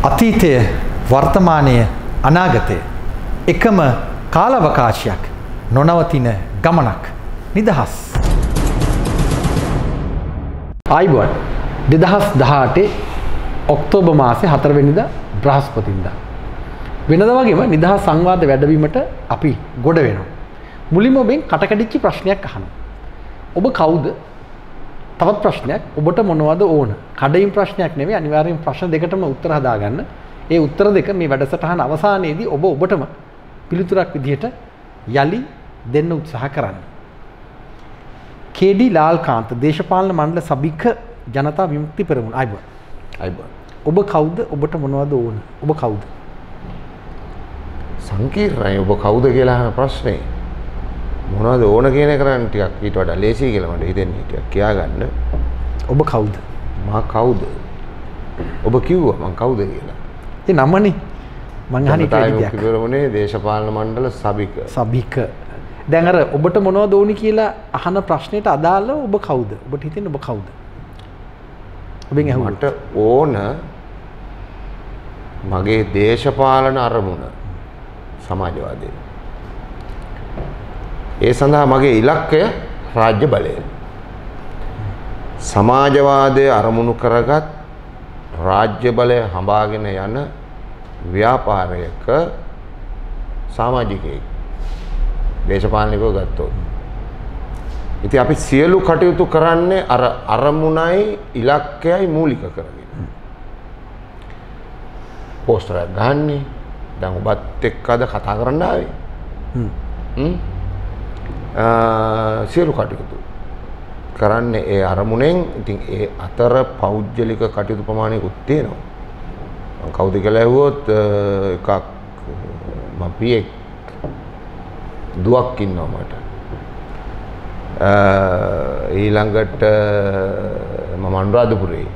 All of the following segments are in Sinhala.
අතීතය වර්තමානය අනාගතය එකම කාලවකාශයක් නොනවතින ගමනක් නිදහස්. ආයිබෝන් 2018 ඔක්තෝබර් මාසේ 4 වෙනිදා බ්‍රහස්පතින්දා වෙනදා වගේම නිදහස් සංවාද වැඩවීමට අපි ගොඩ වෙනවා. මුලින්ම ඔබෙන් කටකඩිච්ච ප්‍රශ්නයක් අහනවා. ඔබ කවුද? තවත් ප්‍රශ්නයක්, ඔබට මොනවද ඕන? කඩින් ප්‍රශ්නයක් නෙවෙයි, අනිවාර්යෙන් ප්‍රශ්න දෙකටම උත්තර හදාගන්න. ඒ උත්තර දෙක මේ වැඩසටහන අවසානයේදී ඔබ ඔබටම පිළිතුරක් විදිහට යලි දෙන්න උත්සාහ කරන්න. කේ.ඩී. ලාල්කාන්ත දේශපාලන මණ්ඩල සභික ජනතා විමුක්ති පෙරමුණ. අයිබෝන්. ඔබ කවුද? ඔබට මොනවද ඕන? ඔබ කවුද? සංකීර්ණයි ඔබ කවුද කියලා අහන ප්‍රශ්නේ. මොනවද ඕන කියන එක නම් ටිකක් ඊට වඩා ලේසි කියලා මට හිතෙන්නේ. ටිකක් කියාගන්න. ඔබ කවුද? මා කවුද? ඔබ කිව්වා මං කවුද කියලා. ඒ නමනේ. මං අහන්නේ ටෙලිවිෂන් කිව්වරෝනේ දේශපාලන මණ්ඩල සභික. දැන් අර ඔබට මොනවද ඕනි කියලා අහන ප්‍රශ්නෙට අදාළව ඔබ කවුද? ඔබට හිතෙන්නේ ඔබ කවුද? ඔබෙන් අහුවා. මට ඕන මගේ දේශපාලන අරමුණ සමාජවාදය. ඒ සඳහා මගේ ඉලක්කය රාජ්‍ය බලය. සමාජවාදය අරමුණු කරගත් රාජ්‍ය බලය හඹාගෙන යන ව්‍යාපාරයක සමාජිකයෙක් දේශපාලනිකව ගත්තොත්. ඉතින් අපි සියලු කටයුතු කරන්නේ අර අරමුණයි ඉලක්කයයි මූලික කරගෙන. පෝස්ටරයක් ගහන්නේ. දැන් ඔබත් එක්ක අද කතා කරන්න ආවේ. සියලු කටයුතු කරන්නේ ඒ අරමුණෙන්. ඉතින් ඒ අතර පෞද්ගලික කටයුතු ප්‍රමාණයකුත් තියෙනවා. මම කවුද කියලා ඇහුවොත් එකක් මම පියෙක් දුවක් ඉන්නවා මට. ඊළඟට මම අනුරාධපුරේ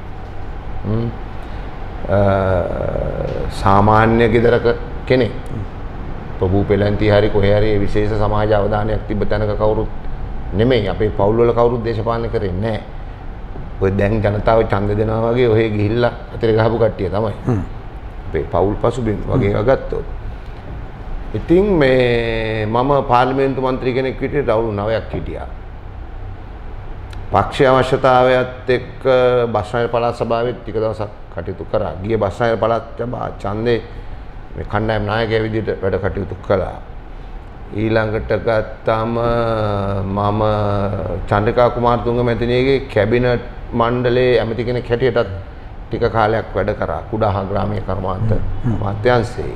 සාමාන්‍ය ගෙදරක කෙනෙක්. ප්‍රභූ පෙළන්ති හරි කොහේ හරි විශේෂ සමාජ අවධානයක් තිබ්බ තැනක කවුරුත් නෙමෙයි. අපේ පවුල් වල කවුරුත් දේශපාලනය කරන්නේ නැහැ. ඔය දැන් ජනතාව ඡන්ද දෙනවා වගේ ඔහෙ ගිහිල්ලා අතේ ගහපු කට්ටිය තමයි. අපේ පවුල් පසුබිම් වගේ ගත්තොත්. ඉතින් මේ මම පාර්ලිමේන්තු මන්ත්‍රී කෙනෙක් විදිහට අවුරුදු 9ක් හිටියා. පක්ෂ අවශ්‍යතාවයත් එක්ක බස්නාහිර පළාත් සභාවේ ටික දවසක් කටයුතු කරා. ගිය බස්නාහිර පළාත් සභාව ඡන්දේ මේ කණ්ඩායම් නායකයා විදිහට වැඩ කටයුතු කළා. ඊළඟට ගත්තාම මම චන්ද්‍රිකා කුමාරතුංග මැතිණියගේ කැබිනට් මණ්ඩලයේ ඇමති කෙනෙක් හැටියටත් ටික කාලයක් වැඩ කරා. කුඩා ග්‍රාමීය කර්මාන්ත අමාත්‍යාංශයේ.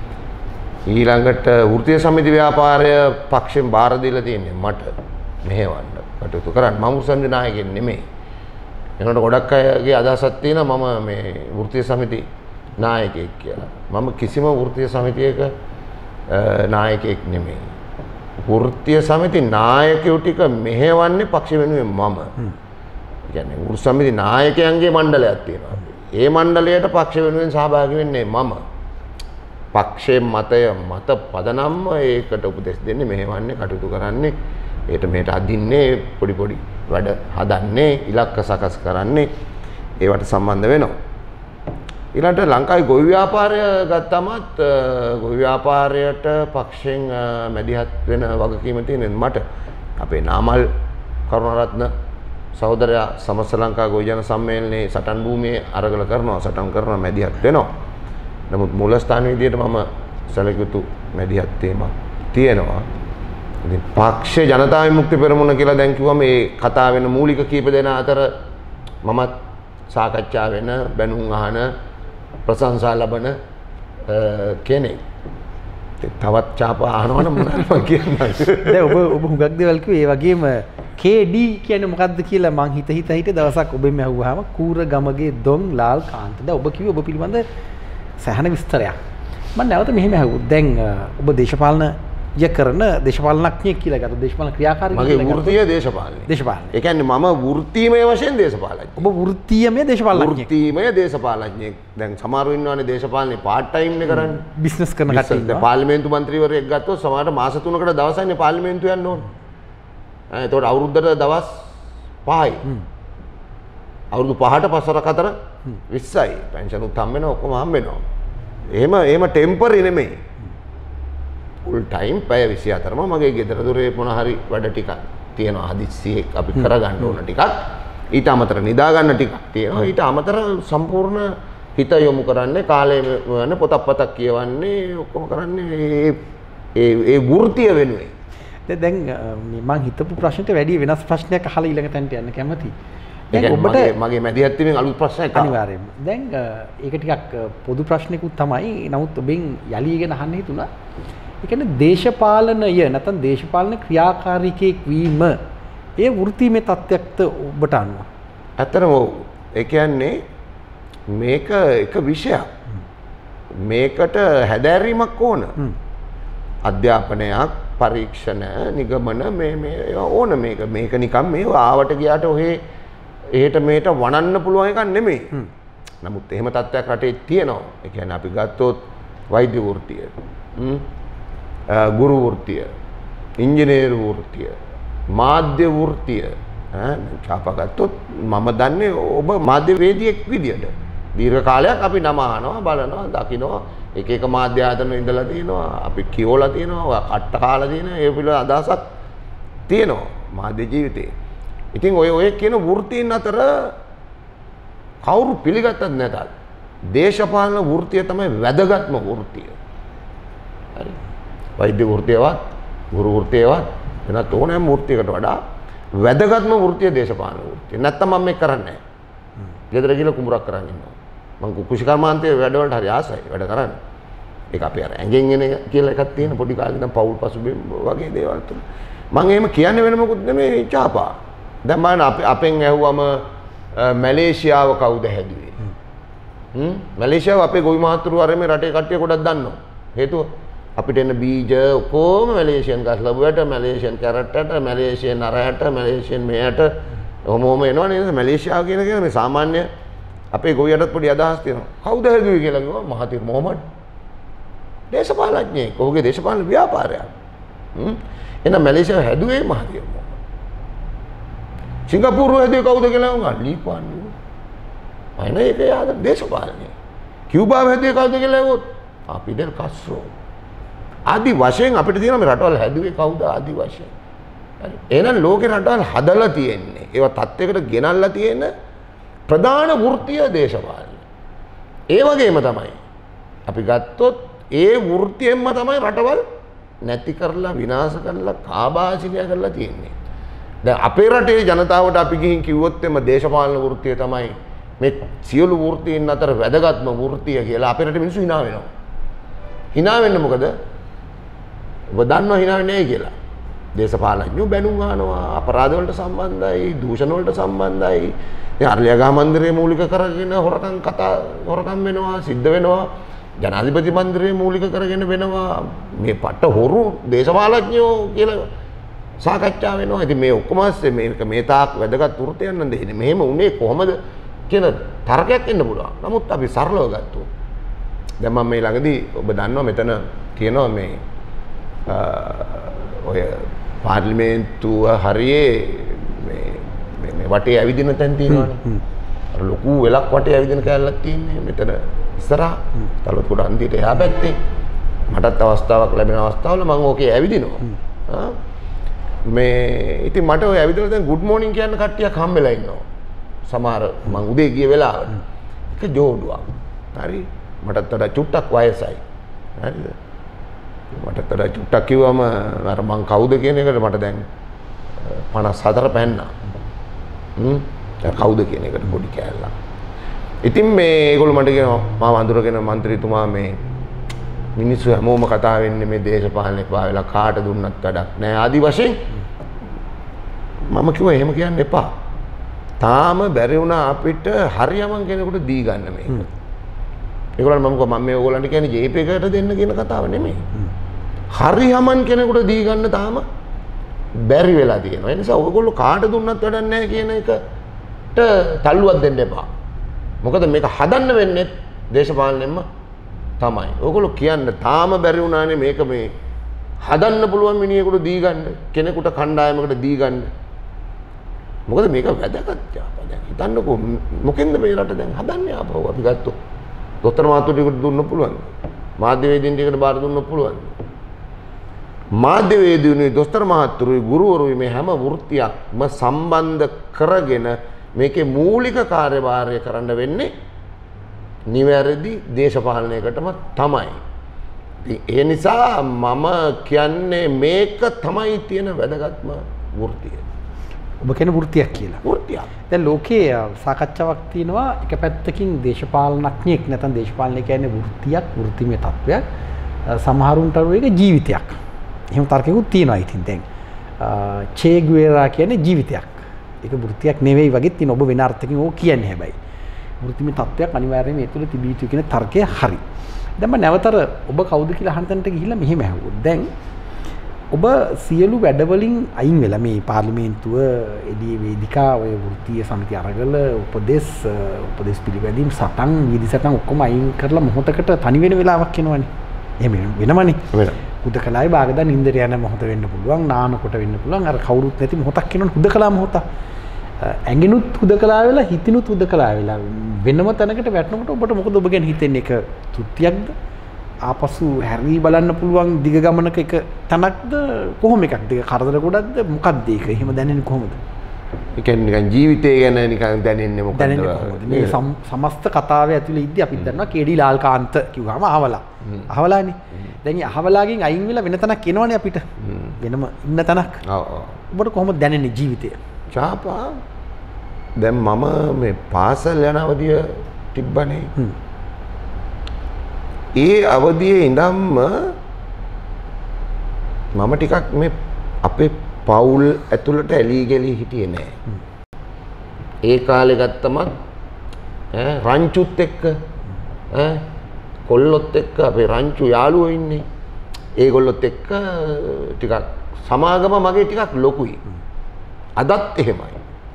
ඊළඟට වෘත්තීය සමිති ව්‍යාපාරය පක්ෂයෙන් බාර දීලා තියෙන්නේ මට මෙහෙවන්න කටයුතු කරන්න. මම වෘත්තීය නායකයෙක් නෙමෙයි. ඒකට ගොඩක් අයගේ අදහසක් තියෙනවා මම මේ වෘත්තීය සමිති නායකයෙක් කියලා. මම කිසිම වෘත්තීය සමිතියක නායකයෙක් නෙමෙයි. වෘත්තීය සමිති නායකයෝ ටික මෙහෙවන්නේ පක්ෂ වෙනුවෙන් මම. කියන්නේ වෘත්තීය සමිති නායකයන්ගේ මණ්ඩලයක් තියෙනවා. ඒ මණ්ඩලයට පක්ෂ වෙනුවෙන් සහභාගී වෙන්නේ මම. පක්ෂයේ මත පදනම්ම ඒකට උපදෙස් දෙන්නේ, මෙහෙවන්නේ, කටයුතු කරන්නේ, ඒට මෙහෙට අදින්නේ, පොඩි වැඩ හදන්නේ, ඉලක්ක සකස් කරන්නේ, ඒවට සම්බන්ධ වෙනවා. ඊළඟට ලංකාවේ ගොවි ව්‍යාපාරය ගත්තමත් ගොවි ව්‍යාපාරයට පක්ෂයෙන් මැදිහත් වෙන වගකීම තියෙන මට. අපේ නාමල් කරුණාරත්න සහෝදරයා සමස්ත ලංකා ගොවි ජන සම්මේලනයේ සටන් භූමියේ අරගල කරනවා, සටන් කරනවා, මැදිහත් වෙනවා. නමුත් මූලස්ථාන විදියට මම සැලකුතු මැදිහත් වීමක් තියෙනවා. ඉතින් පක්ෂ ජනතා විමුක්ති පෙරමුණ කියලා දැන් කිව්වම මේ කතා වෙන මූලික කීප දෙනා අතර මමත් සාකච්ඡා වෙන, බැනුම් අහන, ප්‍රශංසා ලබන කෙනෙක්. තවත් ඡාප අහනවනම් මොනවද කියන්නේ? දැන් ඔබ හුඟක් දේවල් කිව්වේ. ඒ වගේම කේ.ඩී. කියන්නේ මොකද්ද කියලා මං හිත දවසක් ඔබෙන් ඇහුවාම කූර ගමගේ දොන් ලාල්කාන්ත. දැන් ඔබ කිව්වේ ඔබ පිළිබඳ සහන විස්තරයක්. මම නැවත මෙහෙම ඇහුවොත් දැන් ඔබ දේශපාලනය කරන දේශපාලනඥයෙක් කියලා ගත්තා. දේශපාලන ක්‍රියාකාරී මගේ වෘත්තීය දේශපාලනය. ඒ කියන්නේ මම වෘත්තීමය වශයෙන් දේශපාලනඥයෙක්. ඔබ වෘත්තීයමය දේශපාලනඥයෙක්. වෘත්තීමය දේශපාලනඥයෙක්. දැන් සමහරව ඉන්නවනේ දේශපාලනේ පාර්ට් ටයිම් නේ කරන්නේ. බිස්නස් කරන කට්ටිය ඉන්නවා. පාර්ලිමේන්තු මන්ත්‍රීවරයෙක් ගත්තොත් සමහරට මාස 3කට දවසයිනේ පාර්ලිමේන්තු යන්න ඕන. එතකොට අවුරුද්දට දවස් 5යි. අවුරුදු 5ට පස්වර කතර 20යි. පෙන්ෂන් උත් හම්බ වෙනවා ඔක්කොම හම්බ වෙනවා. එහෙම ටෙම්පරරි නෙමෙයි. ෆුල් ටයිම් පැය 24ම මගේ ගෙදර දොරේ මොන හරි වැඩ ටිකක් තියෙනවා. හදිස්සියේ අපි කරගන්න ඕන ටිකක්. ඊට අමතර නිදා ගන්න ටිකක් තියෙනවා. ඊට අමතර සම්පූර්ණ හිත යොමු කරන්නේ කාලය වෙන පොතක් කියවන්නේ ඔක්කොම කරන්නේ ඒ වෘත්තිය වෙනුවෙන්. දැන් මම හිතපු ප්‍රශ්නෙට වැඩි වෙනස් ප්‍රශ්නයක් අහලා ඊළඟ තැනට යන්න කැමතියි. දැන් ඔබට මගේ මැදිහත් වීමෙන් අලුත් ප්‍රශ්නයක් අනිවාර්යයෙන්ම. දැන් ඒක ටිකක් පොදු ප්‍රශ්නකුත් තමයි. නමුත් ඔබෙන් යලිගෙන අහන්න හිතුණා. ඒ කියන්නේ දේශපාලනය නැත්නම් දේශපාලන ක්‍රියාකාරීකෙක් වීම ඒ වෘත්තීමේ තත්ත්වයක්ද ඔබට අනුව? ඇත්තටම ඒ කියන්නේ මේක එක විෂයක්. මේකට හැදෑරීමක් ඕන. අධ්‍යාපනයක්, පරීක්ෂණ, නිගමන මේ ඕන මේක නිකන් මේ ආවට ගියාට ඔහේ එහෙට මෙහෙට වණන්න පුළුවන් එකක් නෙමෙයි. නමුත් එහෙම තත්ත්වයක් රටේ තියෙනවා. ඒ කියන්නේ අපි ගත්තොත් වෛද්‍ය වෘත්තිය, ගුරු වෘත්තිය, ඉංජිනේරු වෘත්තිය, මාධ්‍ය වෘත්තිය ඡාපගත්තොත් මම දන්නේ ඔබ මාධ්‍යවේදියෙක් විදියට දීර්ඝ කාලයක් අපි නම අහනවා බලනවා දකිනවා එක මාධ්‍ය ආයතන ඉඳලා තියෙනවා අපි කියවලා තියෙනවා අට්ට කාලා තියෙනවා ඒ පිළිබඳ අදහසක් තියෙනවා මාධ්‍ය ජීවිතේ. ඉතින් ඔය කියන වෘත්තීන් අතර කවුරු පිළිගත්තත් නැතත් දේශපාලන වෘත්තිය තමයි වැදගත්ම වෘත්තිය. හරි. වෛද්‍ය වෘත්තියවත් ගුරු වෘත්තියවත් වෙනත් ඕනෑම වෘත්තියකට වඩා වැදගත්ම වෘත්තිය දේශපාලන වෘත්තිය. නැත්තම් මම මේක කරන්නේ නැහැ. ගෙදර ගිහලා කුඹරක් කරන් ඉන්නවා. මම කුෂිකර්මාන්තයේ වැඩවලට හරි ආසයි වැඩ කරන්න. ඒක අපේ අර ඇඟෙන් එන කියලා එකක් තියෙන පොඩි කාලේ ඉඳන් පෞල් පසුබිම් වගේ දේවල් තුන. මම එහෙම කියන්නේ වෙන මොකුත් නෙමෙයි චාපා. දැන් බලන්න අපෙන් ඇහුවම මැලේසියාව කවුද හැදුවේ? මැලේසියාව අපේ ගොවි මහතුරු අර මේ රටේ කට්ටිය ගොඩක් දන්නවා. හේතුව අපිට එන බීජ ඔක්කොම මැලේසියන් ගස් ලැබුවට මැලේසියන් කැරට්ටට මැලේසියන් අරයට මැලේසියන් මෙයට ඔහොම එනවා නේද? මැලේසියාව කියන එක මේ සාමාන්‍ය අපේ ගොවියටත් පොඩි අදහස් තියෙනවා. කවුද හැදුවේ කියලා කිව්වා මහතිර් මොහමඩ්. දේශපාලඥයෙක්. ඔහුගේ දේශපාලන ව්‍යාපාරයක්. එහෙනම් මැලේසියාව හැදුවේ මහතිර් මොහමඩ්. සිංගප්පූරුව හැදුවේ කවුද කියලා වුණා ලී කුවන් යූ. අනේ ඒක යාද දේශපාලනය. කියුබාව හැදුවේ කවුද කියලා ඇහුවොත් ෆිඩෙල් කාස්ට්‍රෝ. ආදි වශයෙන් අපිට තියෙන මේ රටවල් හැදුවේ කවුද ආදි වශයෙන්. හරි. එහෙනම් ලෝකේ රටවල් හදලා තියෙන්නේ. ඒවා තත්යකට ගෙනල්ලා තියෙන ප්‍රධාන වෘත්තීය දේශපාලනය. ඒ වගේම තමයි අපි ගත්තොත් ඒ වෘත්තියෙන්ම තමයි රටවල් නැති කරලා විනාශ කරලා කාබාසිනිය කරලා තියෙන්නේ. දැන් අපේ රටේ ජනතාවට අපි ගිහින් කිව්වොත් එම දේශපාලන වෘත්තිය තමයි මේ සියලු වෘත්තීන් අතර වැදගත්ම වෘත්තිය කියලා අපේ රටේ මිනිස්සු hina වෙනවා. hina වෙන්නේ මොකද? ඔබ දන්නවා hina වෙන්නේ නැහැ කියලා. දේශපාලඥයෝ බැනුම් අහනවා අපරාධ වලට සම්බන්ධයි, දූෂණ වලට සම්බන්ධයි. දැන් අරලියගහ මන්දිරය මූලික කරගෙන හොරකම් වෙනවා, සිද්ධ වෙනවා. ජනාධිපති මන්දිරය මූලික කරගෙන වෙනවා. මේ පට හොරු දේශපාලඥයෝ කියලා සාකච්ඡා වෙනවා. ඉතින් මේ ඔක්කොම මේක මේ තාක් වැදගත් වෘත්තයන් නම් දෙන්නේ. මෙහෙම උනේ කොහමද කියන තර්කයක් එන්න පුළුවන්. නමුත් අපි සරලව ගත්තොත් දැන් මම මේ ළඟදී ඔබ දන්නවා මෙතන කියනවා මේ ඔය පාර්ලිමේන්තුව හරියේ මේ වටේ ඇවිදින තැන් තියෙනවානේ. අර ලොකු වෙලක් වටේ ඇවිදින කැලලක් තියෙන්නේ මෙතන ඉස්සරහා. තලොත් කොට අන්තිමට එහා පැත්තේ. මටත් අවස්ථාවක් ලැබෙන අවස්ථාවල මම ඕකේ ඇවිදිනවා. මේ ඉතින් මට ඔය ඇවිදලා දැන් good morning කියන කට්ටියක් හම්බෙලා ඉන්නවා. සමහර මම උදේ ගිය වෙලාවට. ඒක ජෝඩුවක්. හරි. මටත් වඩා චුට්ටක් වයසයි. හරිද? මටත් වඩා චුට්ටක් කිව්වම අර මං කවුද කියන එකට මට දැන් 54 පැන්නා. කවුද කියන එකට පොඩි කෑල්ලක්. ඉතින් මේ ඒගොල්ලෝ මට කියනවා මම අඳුරගෙන മന്ത്രിතුමා මේ මිනිස්සු හැමෝම කතා වෙන්නේ මේ දේශපාලනයක් පාවෙලා කාට දුන්නත් වැඩක් නෑ ආදි වශයෙන්. මම කිව්වා එහෙම කියන්න එපා. තාම බැරි වුණා අපිට හරියමන් කෙනෙකුට දී ගන්න මේක. ඒගොල්ලන් මම කිව්වා මම මේ ඕගොල්ලන්ට කියන්නේ JP එකට දෙන්න කියන කතාව නෙමෙයි. හරියමන් කෙනෙකුට දී ගන්න තාම බැරි වෙලා තියෙනවා. ඒ නිසා ඔයගොල්ලෝ කාට දුන්නත් වැඩක් නැහැ කියන එකට තල්ලුවක් දෙන්න එපා. මොකද මේක හදන්න වෙන්නේ දේශපාලනයෙන්ම තමයි. ඔයගොල්ලෝ කියන්න තාම බැරි වුණානේ මේක මේ හදන්න පුළුවන් මිනිහෙකුට දී ගන්න, කෙනෙකුට කණ්ඩායමකට දී ගන්න. මොකද මේක වැදගත්. දැන් හිතන්නකෝ මොකෙන්ද මේ රට දැන් හදන්නේ ආපහු අපි ගත්තොත් දොස්තර මාතුටිකට දුන්න පුළුවන් මාධ්‍යවේදීන් ටිකට බාර දුන්න පුළුවන් මාධ්‍යවේදීනුයි දොස්තර මහත්තුරුයි ගුරුවරුයි මේ හැම වෘත්තියක්ම සම්බන්ධ කරගෙන මේකේ මූලික කාර්යභාරය කරන්න වෙන්නේ නිවැරදි දේශපාලනයකටම තමයි. ඒ නිසා මම කියන්නේ මේක තමයි තියෙන වැදගත්ම වෘත්තිය. ඔබ කියන වෘත්තියක් කියලා. වෘත්තියක්. දැන් ලෝකයේ සාකච්ඡාවක් තියෙනවා එක පැත්තකින් දේශපාලනඥයෙක් නැත්නම් දේශපාලනය කියන්නේ වෘත්තියක්, වෘත්තිමය තත්වයක්. සමහරුන්ට ඒක ජීවිතයක්. එහෙම තර්කයකුත් තියෙනවා ඉතින් දැන්. චේ ගුවෙරා කියන්නේ ජීවිතයක්. ඒක වෘත්තියක් නෙවෙයි වගේ තියෙන ඔබ වෙන අර්ථකින් ඕක කියන්නේ හැබැයි. වෘත්තිමය තත්වයක් අනිවාර්යයෙන්ම ඒ තුළ තිබී යුතු කියන තර්කය හරි. දැන් මම නැවතර ඔබ කවුද කියලා අහන්න තැනට ගිහිල්ලා මෙහෙම ඇහුවොත් දැන් ඔබ සියලු වැඩවලින් අයින් වෙලා මේ පාර්ලිමේන්තුව එළිය වේදිකා ඔය වෘත්තීය සමිති අරගල උපදේශ පිළිපැදීම් සටන් විදි සටන් ඔක්කොම අයින් කරලා මොහොතකට තනි වෙන වෙලාවක් එනවනේ. එහෙම වෙනවනේ. හුදකලාවේ බාගදා නින්දට යන මොහොත වෙන්න පුළුවන්, නානකොට වෙන්න පුළුවන්. අර කවුරුත් නැති මොහොතක් එනවනේ හුදකලා මොහොත. ඇඟිනුත් හුදකලා වෙලා හිතිනුත් හුදකලා වෙලා වෙනම තැනකට වැටෙනකොට ඔබට මොකද ඔබ ගැන හිතෙන්නේ? ඒක තෘප්තියක්ද? ආපසු හැරී බලන්න පුළුවන් දිග ගමනක එක තනක්ද කොහොම එකක්ද? ඒක කරදර ගොඩක්ද? මොකක්ද ඒක? එහෙම දැනෙන්නේ කොහොමද? ඒ කියන්නේ නිකන් ජීවිතය ගැන නිකන් දැනෙන්නේ මොකක්ද? දැනෙන්නේ කොහොමද? මේ සමස්ත කතාවේ ඇතුලේ ඉද්දි අපිත් දන්නවා කේඩී ලාල්කාන්ත කිව්වම අහවලා. අහවලානේ. දැන් අහවලාගෙන් අයින් වෙලා වෙන තැනක් එනවනේ අපිට. වෙනම ඉන්න තැනක්. ඔව් ඔව්. ඔබට කොහොමද දැනෙන්නේ ජීවිතය? චාපා දැන් මම මේ පාසල් යන අවධිය තිබ්බනේ. ඒ අවධියේ ඉඳන්ම මම ටිකක් මේ අපේ පවුල් ඇතුළට ඇලී ගලී හිටියේ නෑ. ඒ කාලේ ගත්තම රංචුත් එක්ක කොල්ලොත් එක්ක අපේ රංචු යාළුවෝ ඉන්නේ. ඒගොල්ලොත් එක්ක ටිකක් සමාගම මගේ ටිකක් ලොකුයි. අදත් එහෙමයි.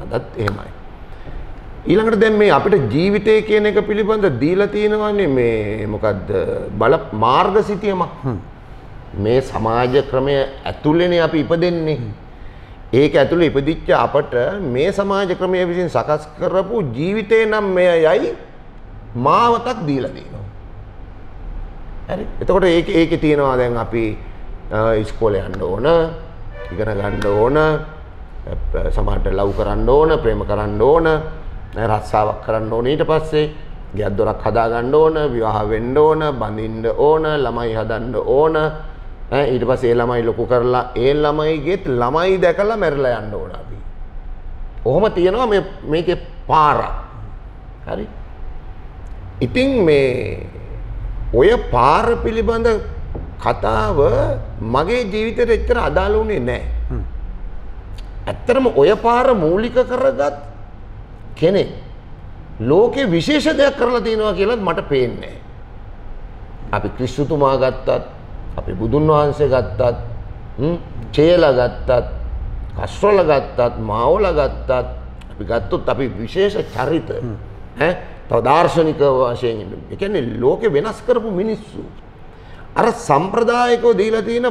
ඊළඟට දැන් මේ අපිට ජීවිතය කියන එක පිළිබඳ දීලා තියෙනවානේ මේ මොකද්ද බල මාර්ගසිතියමක්. මේ සමාජ ක්‍රමය ඇතුළේනේ අපි ඉපදෙන්නේ. ඒක ඇතුළේ ඉපදිච්ච අපට මේ සමාජ ක්‍රමය විසින් සකස් කරපු ජීවිතේ නම් මෙයයි මාවතක් දීලා දෙනවා. හරි. එතකොට ඒකේ තියෙනවා දැන් අපි ඉස්කෝලේ යන්න ඕන, ඉගෙන ගන්න ඕන, සමහරට ලව් කරන්න ඕන, ප්‍රේම කරන්න ඕන, රස්සාවක් කරන්න ඕන, ඊට පස්සේ ගෙයක් දොරක් හදා ගන්න ඕන, විවාහ වෙන්න ඕන, බඳින්න ඕන, ළමයි හදන්න ඕන, ඊට පස්සේ ඒ ළමයි ලොකු කරලා ඒ ළමයිගෙත් ළමයි දැකලා මැරිලා යන්න ඕන අපි. ඔහොම තියෙනවා මේකේ පාර. හරි. ඉතින් මේ ඔය පාර පිළිබඳ කතාව මගේ ජීවිතේට එච්චර අදාළ වුණේ නැහැ. ඇත්තටම ඔය පාර මූලික කරගත් කෙනෙක් ලෝකේ විශේෂ දෙයක් කරලා තියෙනවා කියලා මට පේන්නේ. අපි ක්‍රිස්තුතුමා ගත්තත්, අපි බුදුන් වහන්සේ ගත්තත්, චේලා ගත්තත්, කස්රොල ගත්තත්, මාවල ගත්තත්, අපි ගත්තොත් අපි විශේෂ චරිත තව දාර්ශනික වශයෙන් ඒ කියන්නේ ලෝකෙ වෙනස් කරපු මිනිස්සු. අර සම්ප්‍රදායිකව දීලා තියෙන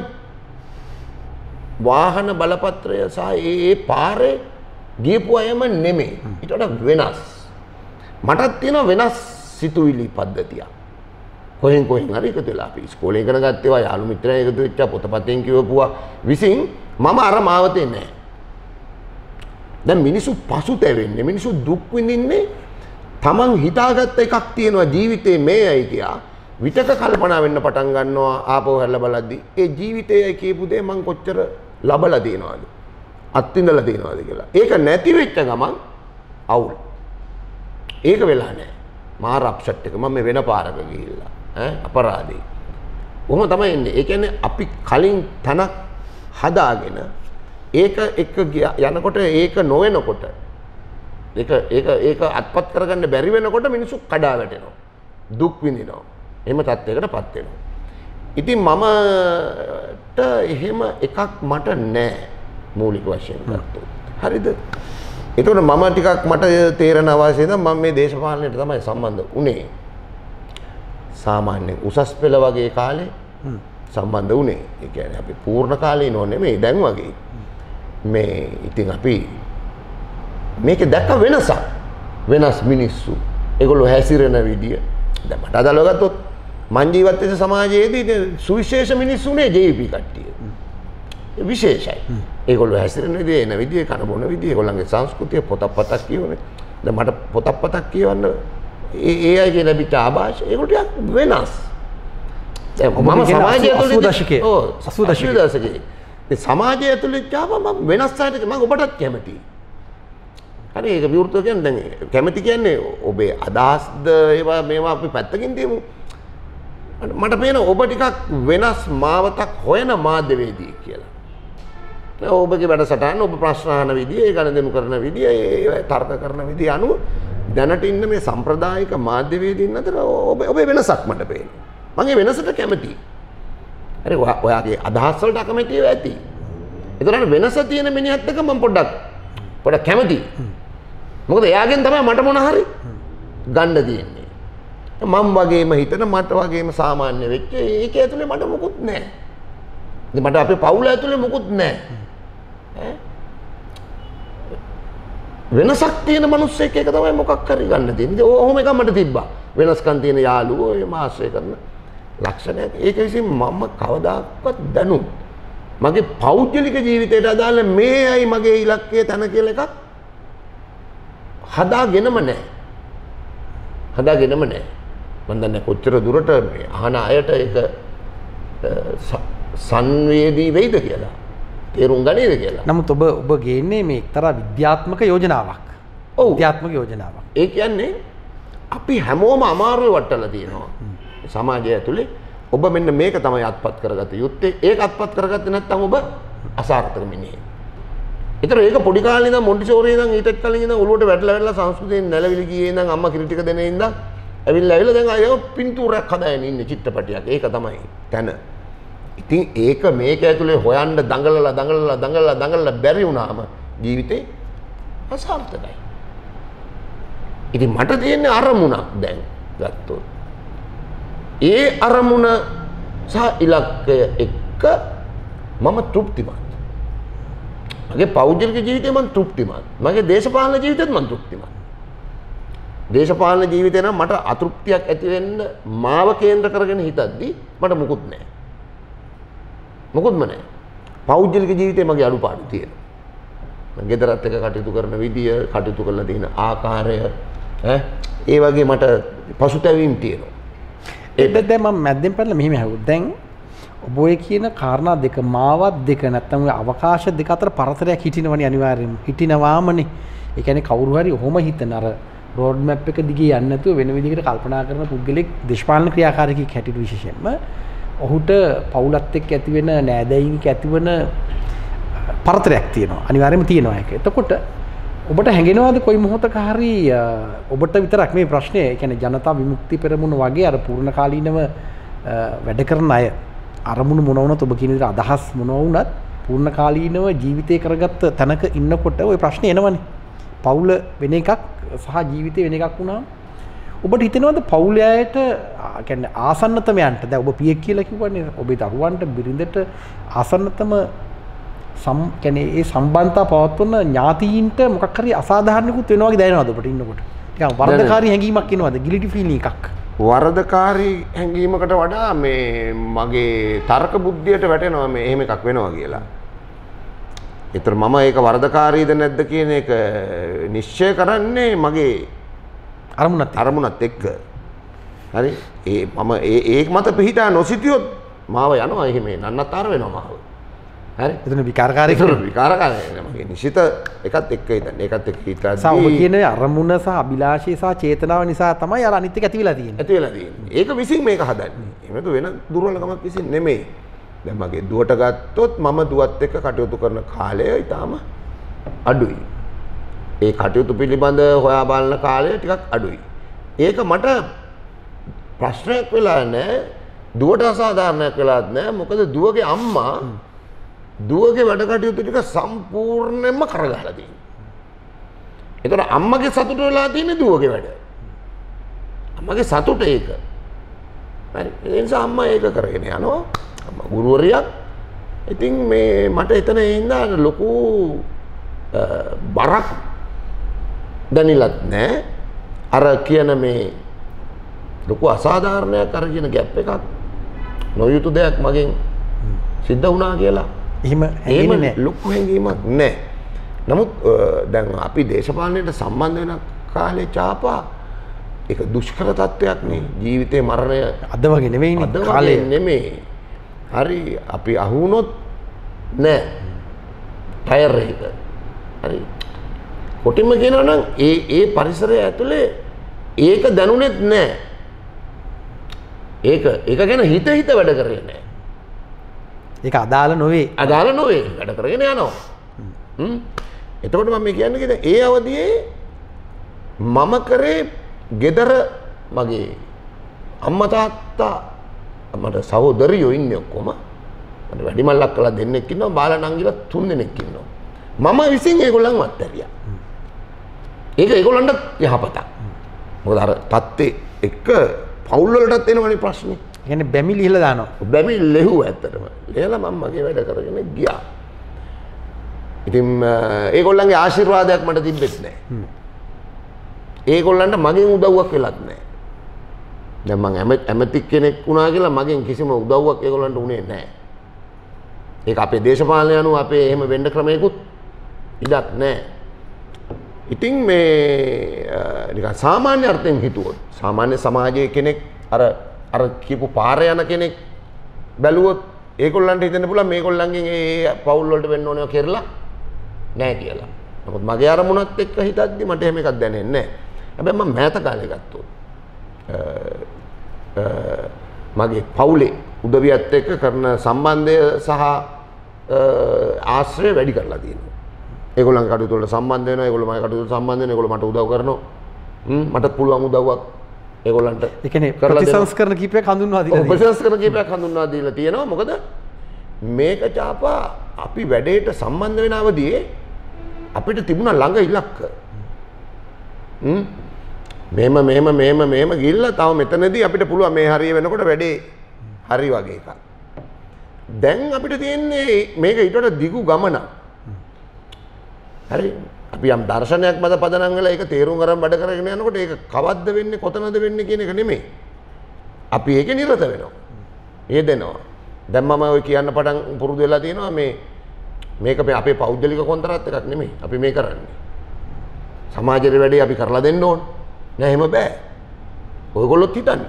වාහන බලපත්‍රය සහ ඒ පාරේ ගියපු අයම නෙමෙයි. ඊට වඩා වෙනස්. මටත් තියෙන වෙනස් සිතුවිලි පද්ධතියක්. කොහෙන් හරි එකතු වෙලා අපි ඉස්කෝලේ ඉගෙන ගත්තේවා, යාළු මිත්‍රයන් එකතු වෙච්චා, පොතපතෙන් කියවපුවා විසින් මම අර මාවතේ නෑ. දැන් මිනිස්සු පසුතැවෙන්නේ, මිනිස්සු දුක් විඳින්නේ තමන් හිතාගත්ත එකක් තියෙනවා ජීවිතේ මේයි කියා. විතක කල්පනා වෙන්න පටන් ගන්නවා ආපහු හැරලා බලද්දි ඒ ජීවිතයයි කියපු දේ මං කොච්චර ලබලා තියෙනවද අත්විඳලා තියෙනවද කියලා. ඒක නැති වෙච්ච ගමන් අවුල්. ඒක වෙලා නැහැ. මාර අප්සෙට් එක මම වෙන පාරක ගිහිල්ලා අපරාධේ. කොහොම තමයි ඉන්නේ. ඒ කියන්නේ අපි කලින් තනක් හදාගෙන ඒක එක්ක යනකොට ඒක නොවෙනකොට ඒක අත්පත් කරගන්න බැරි වෙනකොට මිනිස්සු කඩා වැටෙනවා. දුක් විඳිනවා. එහෙම තත්යකටපත් වෙනවා. ඉතින් මමට එහෙම එකක් මට නැහැ මූලික වශයෙන් ගත්තොත්. හරිද? ඒතකොට මම ටිකක් මට තේරෙන අවශ්‍යයි නම් මම මේ දේශපාලනයට තමයි සම්බන්ධ වුණේ. සාමාන්‍යයෙන් උසස් පෙළ වගේ කාලේ සම්බන්ධ වුණේ. ඒ කියන්නේ අපි පූර්ණ කාලේ නෝ නෙමෙයි දැන් වගේ. මේ ඉතින් අපි මේකේ දැක්ක වෙනසක්. වෙනස් මිනිස්සු. ඒගොල්ලෝ හැසිරෙන විදිය. දැන් මට අදාළව ගත්තොත් මං ජීවත් වෙච්ච සමාජයේදී සුවිශේෂ මිනිස්සුනේ JVP කට්ටිය. විශේෂයි. ඒගොල්ලෝ හැසිරෙන විදිය, එන විදිය, කන බොන විදිය, ඒගොල්ලන්ගේ සංස්කෘතිය, පොතක් කියවනේ. දැන් මට පොතක් කියවන්න ඒ අයගේ ලැබිච්ච ආభాෂ ඒගොල්ලෝ ටිකක් වෙනස්. දැන් මම සමාජය තුළ 80 දශකයේ ඒ සමාජය තුළ ජාව මම වෙනස් ආයතන මම ඔබටත් කැමතියි. හරි ඒක විවෘතව කියන්නේ දැන් කැමති කියන්නේ ඔබේ අදහස්ද ඒවා මේවා අපි පැත්තකින් තියමු. මට පේන ඔබ ටිකක් වෙනස් මාවතක් හොයන මාධ්‍යවේදී කියලා. ඔබගේ වැඩසටහන ඔබ ප්‍රශ්න අහන විදිය, ඒ ගණන් කරන විදිය, ඒ තර්ක කරන විදිය අනුව දැනට ඉන්න මේ සම්ප්‍රදායික මාධ්‍යවේදීන් අතර ඔබේ වෙනසක් මට පේනවා. මම ඒ වෙනසට කැමතියි. හරි ඔයාගේ අදහස් වලට අකමැතිව ඇති. ඒතරම් වෙනස තියෙන මිනිහත් එක්ක මම පොඩ්ඩක් කැමතියි. මොකද එයාගෙන් තමයි මට මොන හරි ගන්න තියෙන්නේ. මම වගේම හිතන මට වගේම සාමාන්‍ය වෙච්ච ඒක ඇතුලේ මට මොකුත් නැහැ. ඉතින් මට අපේ පවුල ඇතුලේ මොකුත් නැහැ. වෙනසක් තියෙන මිනිස්සෙක් එක තමයි මොකක් හරි ගන්න තියෙන්නේ. ඔහොම එකක් මට තිබ්බා. වෙනස්කම් තියෙන යාළුවෝ ඒ මාශ්‍රය කරන ලක්ෂණයක්. ඒක විසින් මම කවදාකවත් දැනුම් මගේ පෞද්ගලික ජීවිතයට අදාළ මේයි මගේ ඉලක්කය තන කියලා එකක් හදාගෙනම නැහැ. මම දන්නේ කොච්චර දුරට මේ අහන අයට ඒක සංවේදී වෙයිද කියලා. තේරුම් ගනීද කියලා. නමුත් ඔබ ගේන්නේ මේ එක්තරා විද්‍යාත්මක යෝජනාවක්. ඔව්. විද්‍යාත්මක යෝජනාවක්. ඒ කියන්නේ අපි හැමෝම අමාරුවේ වටලා තියෙනවා. සමාජය ඇතුලේ ඔබ මෙන්න මේක තමයි අත්පත් කරගත යුත්තේ. ඒක අත්පත් කරගත්තේ නැත්නම් ඔබ අසාර්ථක මිනිහෙක්. ඒතර ඒක පොඩි කාලේ ඉඳන් මොන්ටිසෝරි ඉඳන් ඊටත් කලින් ඉඳන් ඔළුවට වැටලා සංස්කෘතියෙන් නැලවිලි ගියේ ඉඳන් අම්මා කිරි ටික දෙනේ ඉඳන් ඇවිල්ලා දැන් අය පින්තූරයක් හදාගෙන ඉන්නේ චිත්‍රපටියක්. ඒක තමයි තැන. ඉතින් ඒක මේක ඇතුලේ හොයන්න දඟලලා බැරි වුණාම ජීවිතේ අසාර්ථකයි. ඉතින් මට තියෙන්නේ අරමුණක් දැන් ගත්තොත්. ඒ අරමුණ සහ ඉලක්කය එක්ක මම තෘප්තිමත්. මගේ පෞද්ගලික ජීවිතේ මම තෘප්තිමත්. මගේ දේශපාලන ජීවිතෙත් මම තෘප්තිමත්. දේශපාලන ජීවිතේ නම් මට අතෘප්තියක් ඇති වෙන්න මාව කේන්ද්‍ර කරගෙන හිතද්දි මට මුකුත් නැහැ. මොකොත්ම නැහැ. පෞද්ගලික ජීවිතේ මගේ අඩුපාඩු තියෙනවා. මම ගෙදරත් එක්ක කටයුතු කරන විදිය, කටයුතු කරලා තියෙන ආකාරය ඒ වගේ මට පසුතැවීම් තියෙනවා. ඒක දැන් මම මැද්දෙන් පැනලා මෙහෙම හැවුවා. දැන් ඔබ ඔය කියන කාරණා දෙක මාවත් දෙක නැත්තම් ඔය අවකාශ දෙක අතර පරතරයක් හිටිනවනේ අනිවාර්යයෙන්ම. හිටිනවාමනේ. ඒ කියන්නේ කවුරු හරි ඔහොම හිතන අර රෝඩ් මැප් එක දිගේ යන්නේ නැතුව වෙන විදිහකට කල්පනා කරන පුද්ගලෙක් දේශපාලන ක්‍රියාකාරකෙක් හැටියට විශේෂයෙන්ම ඔහුට පවුලත් එක්ක ඇති වෙන නෑදෑයින්ක ඇතිවන පරතරයක් තියෙනවා. අනිවාර්යයෙන්ම තියෙනවා ඒක. එතකොට ඔබට හැඟෙනවද කොයි මොහොතක හරි ඔබට විතරක් මේ ප්‍රශ්නේ, ඒ කියන්නේ ජනතා විමුක්ති පෙරමුණ වගේ අර පූර්ණ කාලීනව වැඩ කරන අය අරමුණු මොන වුණත් ඔබ කියන විදිහට අදහස් මොන වුණත් පූර්ණ කාලීනව ජීවිතේ කරගත්ත තැනක ඉන්නකොට ওই ප්‍රශ්නේ එනවනේ. පවුල වෙන එකක් සහ ජීවිතේ වෙන එකක් වුණාම ඔබට හිතෙනවද පවුලේ අයට කියන්නේ ආසන්නතමයන්ට දැන් ඔබ පියෙක් කියලා කිව්වනේ ඔබේ දරුවන්ට බිරිඳට ආසන්නතම කියන්නේ ඒ සම්බන්ධතා පවත්වන ඥාතීන්ට මොකක් හරි අසාධාරණිකුත් වෙනවා වගේ දැනෙනවද ඔබට ඉන්නකොට? නිකන් වරදකාරී හැඟීමක් එනවද? ගිලිටි ෆීලිං එකක්. වරදකාරී හැඟීමකට වඩා මේ මගේ තර්ක බුද්ධියට වැටෙනවා මේ එහෙම එකක් වෙනවා කියලා. ඒතර මම ඒක වරදකාරීද නැද්ද කියන එක නිශ්චය කරන්නේ මගේ අරමුණත් එක්ක. හරි? මම ඒක මත පිහිටා නොසිටියොත් මාව යනවා එහෙම නන්නතර වෙනවා මාව. හරි? එතන විකාරකාරී මගේ නිශ්චිත එකත් එක්ක හිටන්නේ. ඒකත් එක්ක හිටද්දී ඔබ කියන්නේ අරමුණ සහ අභිලාෂය සහ චේතනාව නිසා තමයි අර අනිත් එක ඇති වෙලා තියෙන්නේ. ඒක විසින් මේක හදන්නේ. එහෙම වෙන දුර්වලකමක් විසින් නෙමෙයි. දැන් මගේ දුවට ගත්තොත් මම දුවත් එක්ක කටයුතු කරන කාලය ඊටාම අඩුයි. ඒ කටයුතු පිළිබඳ හොයා බලන කාලය ටිකක් අඩුයි. ඒක මට ප්‍රශ්නයක් වෙලා නැහැ. දුවට අසාධාරණයක් වෙලාත් නැහැ. මොකද දුවගේ අම්මා දුවගේ වැඩ කටයුතු ටික සම්පූර්ණයෙන්ම කරගහලා තියෙනවා. ඒතර අම්මගේ සතුට වෙලා තියෙන්නේ දුවගේ වැඩ. අම්මගේ සතුට ඒක. හරි. ඒ නිසා අම්මා ඒක කරගෙන යනවා. අම්මා ගුරුවරියක්. ඉතින් මේ මට එතන ඉඳන් ලොකු බරක් දැනිලත් නැහැ. අර කියන මේ ලොකු අසාධාරණයක් අර කියන ගැප් එකක් නොයුතු දෙයක් මගෙන් සිද්ධ වුණා කියලා. එහෙම ලොකු හැඟීමක් නැහැ. නමුත් දැන් අපි දේශපාලනයට සම්බන්ධ වෙන කාලේ චාපා ඒක දුෂ්කර තත්ත්වයක් නේ. ජීවිතේ මරණය අද වගේ නෙවෙයිනේ කාලේ නෙමෙයි. හරි අපි අහු වුණොත් නෑ ටයර් එක. හරි කොටින්ම කියනවා නම් ඒ පරිසරය ඇතුලේ ඒක දැනුනේත් නෑ. ඒක ගැන හිත වැඩ කරේ නෑ. ඒක අදාළ නොවේ වැඩ කරගෙන යනවා. එතකොට මම කියන්නේ ඒ අවදියේ මම කරේ ගෙදර මගේ අම්මා තාත්තා මට සහෝදරියෝ ඉන්නේ ඔක්කොම. මට වැඩිමල්ලක් කළා දෙන්නෙක් ඉන්නවා බාලා නංගිලා 3 දෙනෙක් ඉන්නවා. මම විසින් ඒගොල්ලන්ව අත්හැරියා. ඒක ඒගොල්ලන්ට යහපතක්. මොකද අර තත්ත්වේ එක පවුල් වලටත් එනවනේ ප්‍රශ්නේ. ඒ කියන්නේ බැමි ලිහලා දානවා. බැමි ලෙහුව ඇත්තටම. ලිහලා මම මගේ වැඩ කරගෙන ගියා. ඉතින් ඒගොල්ලන්ගේ ආශිර්වාදයක් මට තිබෙත් නැහැ. ඒගොල්ලන්ට මගෙන් උදව්වක් වෙලත් නැහැ. දැන් මම ඇමති කෙනෙක් වුණා කියලා මගෙන් කිසිම උදව්වක් ඒගොල්ලන්ට උනේ නැහැ. ඒක අපේ දේශපාලනය අනුව අපේ එහෙම වෙන්න ක්‍රමයකුත් ඉඩක් නැහැ. ඉතින් මේ නිකන් සාමාන්‍ය අර්ථයෙන් හිතුවොත් සාමාන්‍ය සමාජයේ කෙනෙක් අර කියපු පාරේ යන කෙනෙක් බැලුවොත් ඒගොල්ලන්ට හිතෙන්න පුළුවන් මේගොල්ලන්ගෙන් ඒ පවුල් වලට වෙන්න ඕනව කරලා නැහැ කියලා. නමුත් මගේ අරමුණත් එක්ක හිතද්දි මට එහෙම එකක් දැනෙන්නේ නැහැ. හැබැයි මම මෑත කාලේ ගත්තොත් මගේ පවුලේ උදවියත් එක්ක කරන සම්බන්ධය සහ ආශ්‍රය වැඩි කරලා තියෙනවා. ඒගොල්ලන් කටයුතු වලට සම්බන්ධ වෙනවා, ඒගොල්ලෝ මගේ කටයුතු වලට සම්බන්ධ වෙනවා, ඒගොල්ලෝ මට උදව් කරනවා. මටත් පුළුවන් උදව්වක් ඒගොල්ලන්ට ඒ කියන්නේ ප්‍රතිසංස්කරණ කීපයක් හඳුන්වා දීලා තියෙනවා. ප්‍රතිසංස්කරණ කීපයක් හඳුන්වා දීලා තියෙනවා. මොකද මේක චාපා අපි වැඩේට සම්බන්ධ වෙන අවදියේ අපිට තිබුණා ළඟ ඉලක්ක. මෙහෙම ගිහිල්ලා තව මෙතනදී අපිට පුළුවන් මේ හරිය වෙනකොට වැඩේ හරි වගේ එකක්. දැන් අපිට තියෙන්නේ මේක ඊට වඩා දිගු ගමනක්. හරි අපි යම් දර්ශනයක් මත පදනම් වෙලා ඒක තේරුම් ගන්න වැඩ කරගෙන යනකොට ඒක කවද්ද වෙන්නේ කොතනද වෙන්නේ කියන එක නෙමෙයි. අපි ඒකේ නිරත වෙනවා. යෙදෙනවා. දැන් මම ඔය කියන්න පටන් පුරුදු වෙලා තියෙනවා මේක අපේ පෞද්ගලික කොන්ත්‍රාත් එකක් නෙමෙයි. අපි මේ කරන්නේ. සමාජයේ වැඩේ අපි කරලා දෙන්න ඕන. නෑ එහෙම බෑ. ඔයගොල්ලොත් හිතන්න.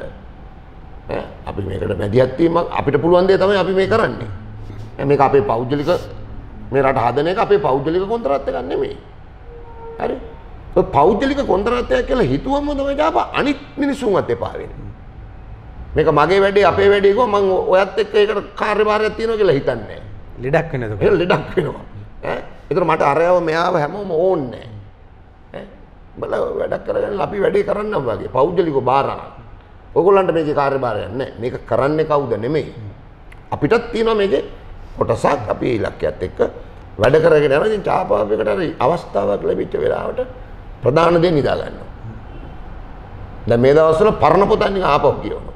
අපි මේකට මැදිහත් වීමක් අපිට පුළුවන් දේ තමයි අපි මේ කරන්නේ. මේක අපේ පෞද්ගලික මේ රට හදන එක අපේ පෞද්ගලික කොන්ත්‍රාත් එකක් නෙමෙයි. හරි? ඔය පෞද්ගලික කොන්ත්‍රාත්යක් කියලා හිතුවම තමයි දාපා අනිත් මිනිස්සුන්වත් එපා වෙන්නේ. මේක මගේ වැඩේ අපේ වැඩේ කො මම ඔයත් එක්ක ඒකට කාර්යභාරයක් තියෙනවා කියලා හිතන්නේ නෑ. ලෙඩක් වෙනද? ඒක ලෙඩක් වෙනවා. ඒතර මට අරයව මෙයාව හැමෝම ඕන්නේ නෑ. බල වැඩක් කරගෙන අපි වැඩේ කරන්නම් වගේ පෞද්ගලිකව බාරන. ඔයගොල්ලන්ට මේකේ කාර්යභාරයක් නැහැ. මේක කරන්නේ කවුද නෙමෙයි. අපිටත් තියෙනවා මේකේ කොටසක් අපි ඉලක්කයත් එක්ක වැඩ කරගෙන යනවා. ඉතින් චාපාවකට හරි අවස්ථාවක් ලැබිච්ච වෙලාවට ප්‍රධාන දේ නිදා ගන්නවා. දැන් මේ දවස්වල පරණ පොතක් නිකන් ආපහු කියවනවා.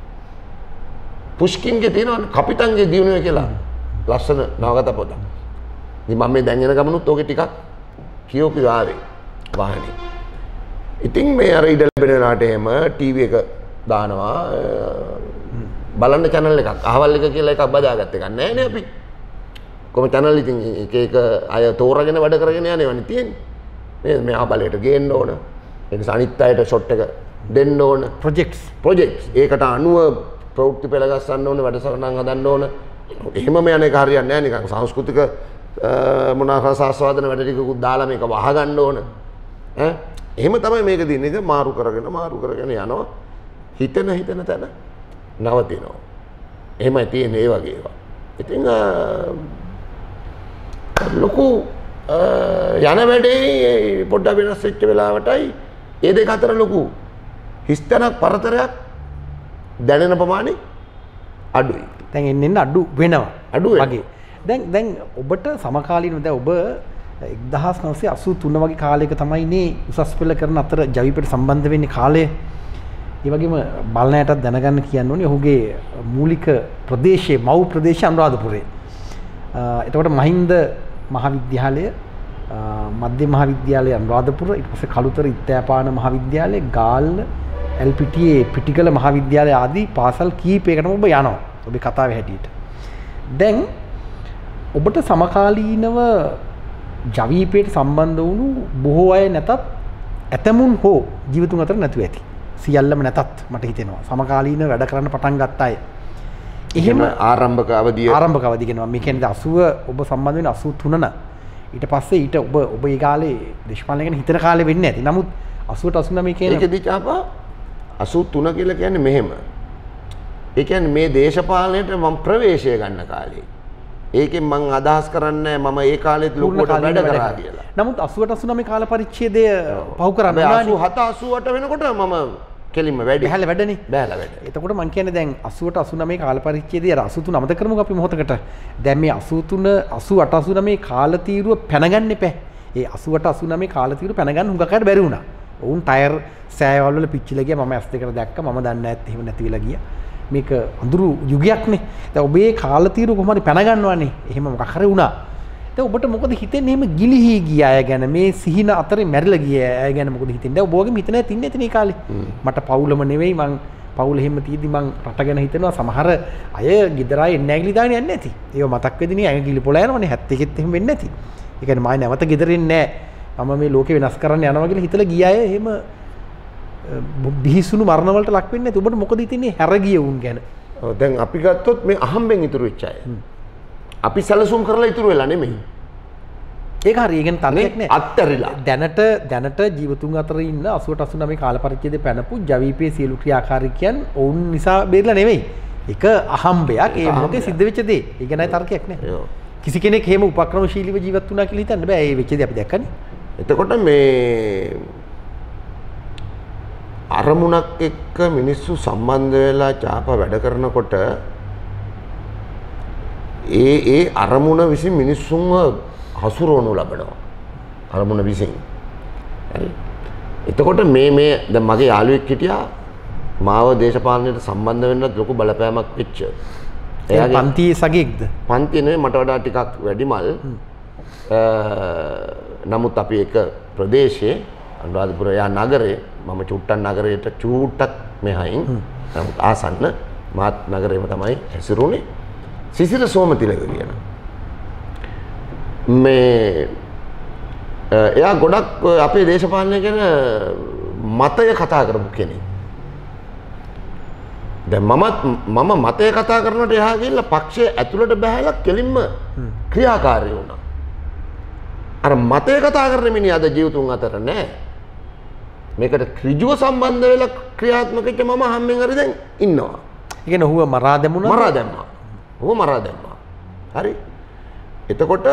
පුෂ්කින්ගේ තියෙනවා කපිටන්ගේ දියුණුව කියලා ලස්සන නවගත පොතක්. ඉතින් මම මේ දැන් යන ගමනුත් ඕකේ ටිකක් කියෝපි ආවේ වාහනේ. ඉතින් මේ අර ඉඩ ලැබෙන වෙලාවට එහෙම ටීවී එක දානවා බලන්න channel එකක් අහවල් එක කියලා එකක් බදාගත්ත එකක් නැහැ නේ අපි. කොහොම channel ඉතින් එක අය තෝරාගෙන වැඩ කරගෙන යන්නේවනේ තියෙන්නේ. මේ අහබලයට ගේන්න ඕන. ඒ නිසා අනිත් අයට ෂොට් එක දෙන්න ඕන. ප්‍රොජෙක්ට්ස් ඒකට අනුව ප්‍රවෘත්ති පෙළ ගස්සන්න ඕන, වැඩසටහන් හදන්න ඕන. එහෙමම යන එක හරියන්නේ නැහැ නිකන් සංස්කෘතික මොනවා සාස්වාදන වැඩ ටිකකුත් දාලා මේක වහගන්න ඕන. එහෙම තමයි මේක දින්නේ. ඉතින් මාරු කරගෙන යනවා. හිතන තැන නවතිනවා. එහෙමයි තියෙන්නේ ඒ වගේ ඒවා. ඉතින් ලොකු යන වැඩේ පොඩ්ඩක් වෙනස් වෙච්ච වෙලාවටයි ඒ දෙක අතර ලොකු හිස්තැනක් පරතරයක් දැනෙන ප්‍රමාණය අඩුයි. දැන් එන්න අඩු වෙනවා. වගේ. දැන් ඔබට සමකාලීනව දැන් ඔබ 1983 වගේ කාලයක තමයි නේ උසස් පෙළ කරන අතර ජවිපෙට සම්බන්ධ වෙන්නේ කාලය. ඒ වගේම බලනයටත් දැනගන්න කියන්න ඕනේ ඔහුගේ මූලික ප්‍රදේශයේ මව් ප්‍රදේශය අනුරාධපුරේ. එතකොට මහින්ද මහාවිද්‍යාලය මධ්‍ය මහාවිද්‍යාලය අනුරාධපුර, ඊට පස්සේ කළුතර ඉත්තෑපාන මහාවිද්‍යාලය, ගාල්ල, එල්පිටියේ පිටිකල මහාවිද්‍යාලය ආදී පාසල් කීපයකටම ඔබ යනවා. ඔබේ කතාවේ හැටියට. දැන් ඔබට සමකාලීනව ජවීපයට සම්බන්ධ වුණු බොහෝ අය නැතත් ඇතමුන් හෝ ජීවිතුන් අතර නැතුව ඇති. සියල්ලම නැතත් මට හිතෙනවා. සමකාලීනව වැඩ කරන්න පටන් ගත්ත අය. එහෙම ආරම්භක අවධිය කියනවා. මේ කියන්නේ 80 ඔබ සම්බන්ධ වෙන 83 න. ඊට පස්සේ ඔබ ඒ කාලේ දේශපාලනය ගැන හිතන කාලේ වෙන්නේ නැති. නමුත් 88 89 කියන ඒකෙදි චාපා 83 කියලා කියන්නේ මෙහෙම. ඒ කියන්නේ මේ දේශපාලනයට මම ප්‍රවේශය ගන්න කාලේ. ඒකෙන් මම අදහස් කරන්නේ මම ඒ කාලෙත් ලොකුවට වැඩ කරා කියලා. නමුත් 88 89 කාල පරිච්ඡේදය පහු කරන්න ඕනේ. 87 88 වෙනකොට මම කෙලින්ම වැඩි. බැහැලා වැඩනේ. බැහැලා වැඩ. එතකොට මම කියන්නේ දැන් 88 89 කාල පරිච්ඡේදය 83 අමතක කරමුකෝ අපි මොහොතකට. දැන් මේ 83 88 89 කාල තීරුව පැනගන්න එපා. ඒ 88 89 කාල තීරුව පැනගන්න හුඟක් අයට බැරි වුණා. වුන් ටයර් සෑයවල වල පිච්චිලා ගියා. මම S2 දැක්ක. මම දන්නේ නැත් එහෙම නැති වෙලා ගියා. මේක අඳුරු යුගයක්නේ. දැන් ඔබේ කාල තීරුව කොහොමද පැනගන්නවනේ. එහෙම මොකක් හරි වුණා. දැන් ඔබට මොකද හිතෙන්නේ? එහෙම ගිලිහි ගිය අය ගැන, මේ සිහින අතරේ මැරිලා ගිය අය ගැන මොකද හිතෙන්නේ? දැන් ඔබ වගේම හිතන ඇති ඉන්නේ ඇතිනේ කාලේ. මට පවුලම නෙවෙයි, මං පවුල එහෙම තියෙදි මං රට ගැන හිතනවා. සමහර අය ගෙදරයි එන්නේ ඇගිලි දාගෙන යන්නේ නැති. ඒව මතක් වෙදිනේ ඇගිලි පොළ යනවනේ 71ත් එහෙම වෙන්නේ නැති. ඒ කියන්නේ මම නැවත ගෙදර එන්නේ නැහැ. මම මේ ලෝකේ වෙනස් කරන්න යනවා කියලා හිතලා ගිය අය එහෙම බිහිසුණු මරණ වලට ලක් වෙන්නේ නැති. ඔබට මොකද හිතෙන්නේ හැරගිය උන් ගැන? දැන් අපි ගත්තොත් මේ අහම්බෙන් ඉතුරු වෙච්ච අය. අපි සැලසුම් කරලා ඉතුරු වෙලා නෙමෙයි. ඒක හරි. ඒ කියන්නේ තරයක් නෑ. අත්තරිලා. දැනට ජීවතුන් අතර ඉන්න 88 89 කාල පරිච්ඡේදය පැනපු ජවීපයේ සියලු ක්‍රියාකාරීකයන් ඔවුන් නිසා බේරලා නෙවෙයි. ඒක අහම්බයක්. ඒ මොකද සිද්ධ වෙච්ච දේ. ඒ ගැන තර්කයක් නෑ. කිසි කෙනෙක් එහෙම උපක්‍රමශීලීව ජීවත් වුණා කියලා හිතන්න බෑ. ඒ වෙච්ච දේ අපි දැක්කනේ. එතකොට මේ අරමුණක් එක්ක මිනිස්සු සම්බන්ධ වෙලා චාප වැඩ කරනකොට ඒ අරමුණ විසින් මිනිස්සුන්ව හසුරවනු ලබනවා. අරමුණ විසින්. හරි. එතකොට මේ දැන් මගේ යාළුවෙක් හිටියා මාව දේශපාලනයට සම්බන්ධ වෙන්නත් ලොකු බලපෑමක් වෙච්ච. එයාගේ පන්තියේ සගයෙක්ද? පන්තියේ නෙවෙයි, මට වඩා ටිකක් වැඩිමල්. නමුත් අපි එක ප්‍රදේශයේ අනුරාධපුර යා නගරේ, මම චුට්ටක් නගරයට චූට්ටක් මෙහයින්, නමුත් ආසන්න මාත් නගරේම තමයි හැසිරුණේ. සිසිර සෝමතිලක කියන මේ එයා ගොඩක් අපේ දේශපාලනය ගැන මතය කතා කරපු කෙනෙක්. දැන් මම මතය කතා කරනකොට එහා ගිහිල්ලා පක්ෂයේ ඇතුළට බහැලා කෙලින්ම ක්‍රියාකාරී වුණා. අර මතය කතා කරන මිනිහ අද ජීවිතුන් අතර නැහැ. මේකට ඍජුව සම්බන්ධ වෙලා ක්‍රියාත්මක වෙච්ච මම හැමෙන් හරි දැන් ඉන්නවා. ඒ කියන්නේ ඔහුව මරා දැමුණා. ඔහු මරා දැම්මා. හරි. එතකොට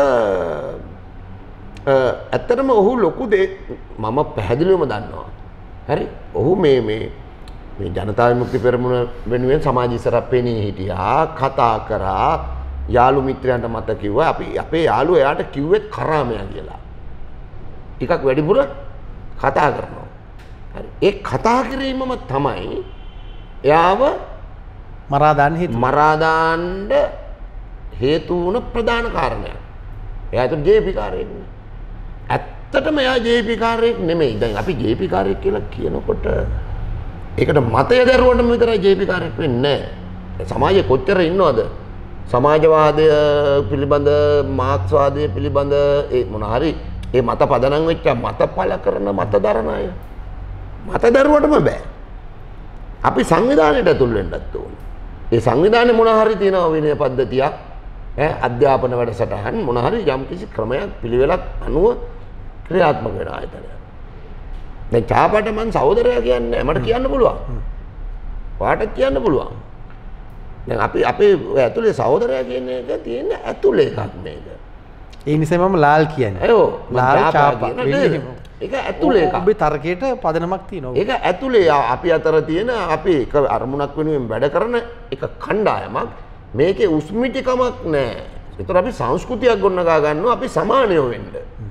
ඇත්තටම ඔහු ලොකු මම පැහැදිලිවම දන්නවා. හරි. ඔහු මේ ජනතා විමුක්ති පෙරමුණ වෙනුවෙන් සමාජ ඉස්සරහ පෙනී හිටියා, කතා කරා, යාළු මිත්‍රයන්ට මත කිව්වා. අපේ යාළුවා එයාට කිව්වෙත් කරාමයා කියලා. ටිකක් වැඩිපුර කතා කරනවා. හරි. ඒ කතා කිරීමම තමයි එයාව මරා දාන්න හේතු වුණ ප්‍රධාන කාරණයක්. එයා ඒතර ජේ.පී. කාර්යයක් නේ. ඇත්තටම එයා ජේ.පී. කාර්යයක් නෙමෙයි. දැන් අපි ජේ.පී. කාර්යයක් කියලා කියනකොට ඒකට මතය දරුවටම විතරයි ජේ.පී. කාර්යයක් වෙන්නේ නැහැ. සමාජයේ කොච්චර ඉන්නවද? සමාජවාදය පිළිබඳ, මාක්ස්වාදය පිළිබඳ ඒ මොන හරි ඒ මත පදනම් වෙච්ච මත පළ කරන මත දරන අය. මත දරුවටම බෑ. අපි සංවිධානයට ඇතුල් වෙන්නත් ඕනේ. ඒ සංවිධානයේ මොන හරි තියෙනවා විනය පද්ධතියක්, අධ්‍යාපන වැඩසටහන් මොන හරි යම්කිසි ක්‍රමයක් පිළිවෙලක් අනුව ක්‍රියාත්මක වෙන ආයතනයක්. දැන් චාපට මං සහෝදරයා කියන්නේ මට කියන්න පුළුවන්. ඔයාටත් කියන්න පුළුවන්. දැන් අපි අපේ ඇතුලේ සහෝදරයා කියන එක තියෙන ඇතුලේ එකක් මේක. ඒ නිසා මම ලාල් කියන්නේ. අයෝ ලාල් චාපා. ඒක ඇතුලේ එකක්. ඔබේ තර්කයට පදනමක් තියෙනවා. ඒක ඇතුලේ අපි අතර තියෙන අපි එක අරමුණක් වෙනුවෙන් වැඩ කරන එක කණ්ඩායමක්. මේකේ උස්මිටිකමක් නැහැ. ඒතර අපි සංස්කෘතියක් ගොඩනගා ගන්නවා අපි සමානයෝ වෙන්න.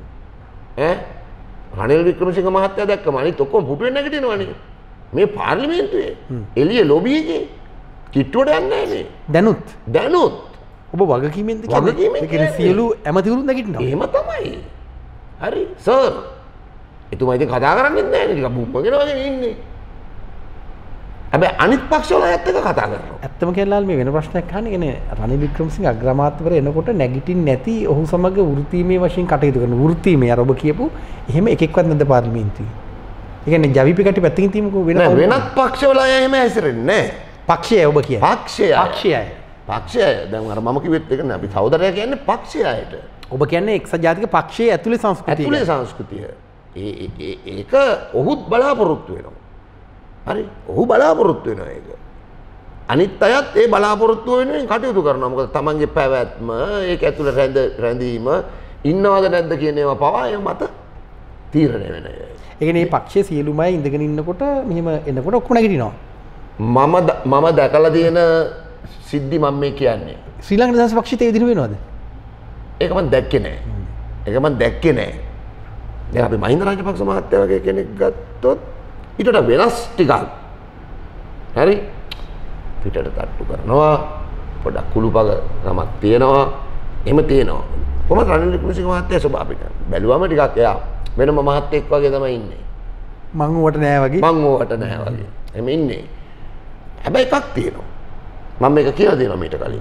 රනිල් වික්‍රමසිංහ මහත්තයා දැක්කම අනිත් ඔක්කොම පුටුවෙන් නැගිටිනවනේ. මේ පාර්ලිමේන්තුවේ එළිය ලොබි එකේ කිට්ටුවට යන්නේ නැහැ නේ. දැනුත් ඔබ වගකීමෙන්ද කියන්නේ? ඒ කියන්නේ සියලු ඇමතිවරුන් නැගිටිනවා. එහෙම තමයි. හරි සර් එතුමා ඉතින් කතා කරන්නේ නැහැ නේ ටිකක් බුම්බගෙන වගේ ඉන්නේ. හැබැයි අනිත් පක්ෂවල අයත් එක්ක කතා කරනවා. ඇත්තම කියලාල් මේ වෙන ප්‍රශ්නයක් අහන්නේ කියන්නේ රනිල් වික්‍රමසිංහ අග්‍රාමාත්‍යවර එනකොට නැගිටින් නැති ඔහු සමග වෘත්තීමේ වශයෙන් කටයුතු කරන වෘත්තීමේ අර ඔබ කියපු එහෙම එකෙක්වත් නැද්ද පාර්ලිමේන්තුවේ? ඒ කියන්නේ ජවිපේ කටි පැත්තකින් තියමුකෝ වෙන වෙනත් පක්ෂවල අය එහෙම හැසිරෙන්නේ නැහැ. පක්ෂය ඔබ කියන්නේ. පක්ෂය. දැන් අර මම කිව්වෙත් ඒක නේ අපි සහෝදරයා කියන්නේ පක්ෂයයට. ඔබ කියන්නේ එක්සත් ජාතික පක්ෂයේ ඇතුලේ සංස්කෘතිය. ඒක ඔහුත් බලාපොරොත්තු වෙනවා. හරි ඔහු බලාපොරොත්තු වෙනවා ඒක. අනිත් අයත් ඒ බලාපොරොත්තු වෙනුවෙන් කටයුතු කරනවා. මොකද තමන්ගේ පැවැත්ම ඒක ඇතුළේ රැඳීම ඉන්නවද නැද්ද කියන ඒවා පවා ඒ මත තීරණය වෙනවා. ඒ කියන්නේ මේ පක්ෂයේ සියලුම අය ඉඳගෙන ඉන්නකොට මෙහෙම එනකොට ඔක්කොම නැගිටිනවා. මම දැකලා තියෙන සිද්ධි මම මේ කියන්නේ. ශ්‍රී ලංකා නිදහස් පක්ෂිත ඒ විදිහට වෙනවද? ඒක මම දැක්කේ නෑ. දැන් අපි මහින්ද රාජපක්ෂ මහත්තයා වගේ කෙනෙක් ගත්තොත් ඊට වෙනස් ටිකක්. හරි? පිටට තට්ටු කරනවා. පොඩක් කුළුපග රමක් තියෙනවා. එහෙම තියෙනවා. කොහොමද රනිල් වික්‍රමසිංහ මහත්තයා ස්වභාවික. බැලුවම ටිකක් එයා වෙනම මහත්තයෙක් වගේ තමයි ඉන්නේ. මං ඌවට නෑ වගේ. එහෙම ඉන්නේ. හැබැයි එකක් තියෙනවා. මම මේක කියලා දෙනවා මීට කලින්.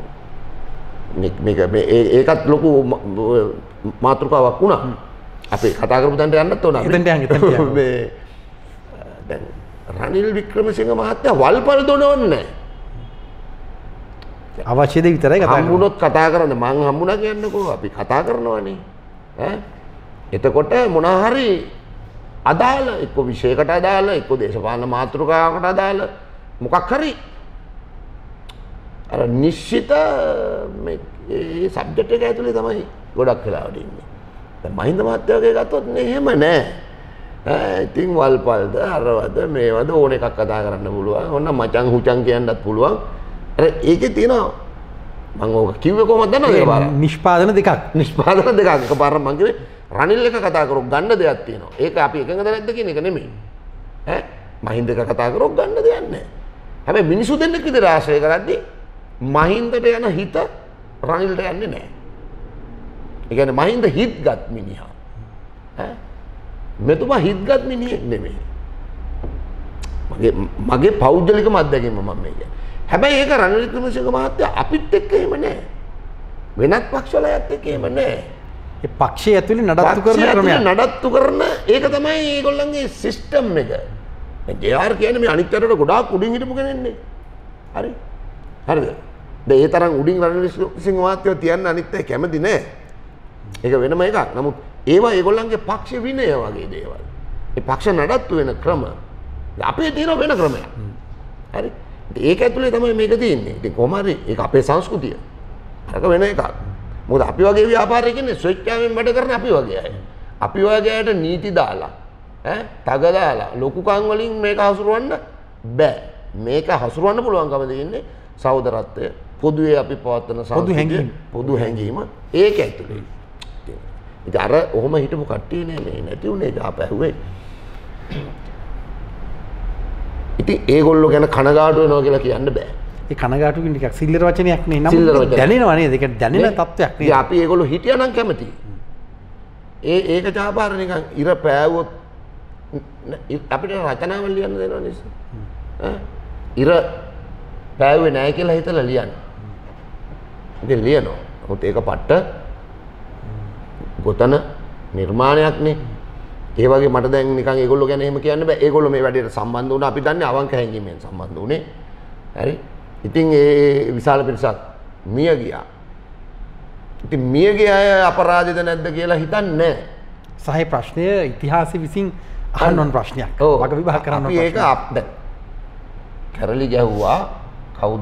ඒකත් ලොකු මාතෘකාවක් වුණා. අපි කතා කරපු තැනට යන්නත් ඕන. එතනට යන්න. මේ දැන් රනිල් වික්‍රමසිංහ මහත්තයා වල්පල් දොනවන්නේ නැහැ. අවශ්‍ය දේ විතරයි කතා කරන්නේ. හම්බුනොත් කතා කරන්න මං හම්බුණා කියන්නකෝ අපි කතා කරනවානේ. එතකොට මොනවා හරි අදාළ එක්ක විෂයකට අදාළ එක්ක දේශපාලන මාතෘකාවකට අදාළ මොකක් හරි අර නිශ්චිත මේ සබ්ජෙක්ට් එක ඇතුලේ තමයි ගොඩක් වෙලාවට ඉන්නේ. දැන් මහින්ද මහත්තයාගේ ගත්තොත් එහෙම නෑ. ඉතින් වල්පල්ද අරවද මේවද ඕන එකක් කතා කරන්න පුළුවන්. ඔන්න මචං හුචං කියන්නත් පුළුවන්. අර ඒකේ තියෙනවා මම ඕක කිව්වේ කොහොමද දන්නවද ඒක පාර? නිෂ්පාදන දෙකක්. එකපාරක් මම කිව්වේ රනිල් එක කතා කරොත් ගන්න දෙයක් තියෙනවා. ඒක අපි එකඟද නැද්ද කියන එක නෙමෙයි. මහින්ද එක කතා කරොත් ගන්න දෙයක් නැහැ. හැබැයි මිනිසු දෙන්නෙක් විතර ආශ්‍රය කරද්දී මහින්දට යන හිත රනිල්ට යන්නේ නැහැ. ඒ කියන්නේ මහින්ද හිත්ගත් මිනිහා. මෙතුමා හිත්ගත් මිනිහෙක් නෙමෙයි. මගේ පෞද්ගලිකම අත්දැකීම මම මේ කියන්නේ. හැබැයි ඒක රනිල් වික්‍රමසිංහ මහත්තයා අපිත් එක්ක එහෙම නැහැ. වෙනත් පක්ෂවල අයත් එක්ක එහෙම නැහැ. ඒ පක්ෂය ඇතුලේ නඩත්තු කරන ක්‍රමයක්. නඩත්තු කරන ඒක තමයි ඒගොල්ලන්ගේ සිස්ටම් එක. දැන් ජේ.ආර් කියන්නේ මේ අනිත් අතට ගොඩාක් උඩින් හිටපු කෙනෙක්නේ. හරි. හරිද? දැන් ඒ තරම් උඩින් රනිල් වික්‍රමසිංහ මහත්තයෝ තියන්න අනිත් අය කැමති නැහැ. ඒක වෙනම එකක්. නමුත් ඒවා ඒගොල්ලන්ගේ පක්ෂ විනය වගේ දේවල්. ඒ පක්ෂ නඩත්තු වෙන ක්‍රම අපේ තියෙන වෙන ක්‍රමයක්. හරි. ඒක ඇතුලේ තමයි මේක තියෙන්නේ. ඉතින් කොහොම හරි ඒක අපේ සංස්කෘතිය. අරක වෙන එකක්. මොකද අපි වගේ ව්‍යාපාරිකයන්නේ ස්වේච්ඡාවෙන් වැඩ කරන අපි වගේ අය. අපි වගේ අයට නීති දාලා තග දාලා ලොකුකම් වලින් මේක හසුරවන්න බෑ. මේක හසුරවන්න පුළුවන්කම තියෙන්නේ සහෝදරත්වය. පොදුවේ අපි පවත්වන සංස්කෘතිය පොදු හැඟීම ඒක ඇතුලේ. ඉතින් අර ඔහොම හිටපු කට්ටිය නේ නැති උනේ ජාප ඇහුවේ. ඉතින් ඒගොල්ලෝ ගැන කනගාටු වෙනවා කියලා කියන්න බෑ. ඒ කනගාටුකින් ටිකක් සිල්ලර වචනයක් නේ. නම් දැනෙනවා නේද? ඒක දැනෙන තත්වයක් නේද? අපි ඒගොල්ලෝ හිටියා නම් කැමතියි. ඒක ජාපාර නිකන් ඉර පෑවුවොත් අපිට රචනාවල් ලියන්න දෙනවා නේද? ඉර පෑවුවේ නැහැ කියලා හිතලා ලියන්න. ඉතින් ලියනවා. මොකද ඒක පට්ට ගොතන නිර්මාණයක් නේ. ඒ වගේ මට දැන් නිකන් ඒගොල්ලෝ ගැන එහෙම කියන්න බෑ. ඒගොල්ලෝ මේ වැඩේට සම්බන්ධ වුණා. අපි දන්නේ අවංක හැඟීමෙන් සම්බන්ධ වුණේ. හරි. ඉතින් ඒ විශාල පිරිසක් මිය ගියා. ඉතින් මිය ගිය අය අපරාධද නැද්ද කියලා හිතන්නේ නැහැ. සහේ ප්‍රශ්නය ඉතිහාසෙ විසින් අහන්න ඕන ප්‍රශ්නයක්. වග විභාග කරන්න ඕන ප්‍රශ්නයක්. අපි ඒක කැරලි ගැහුවා කවුද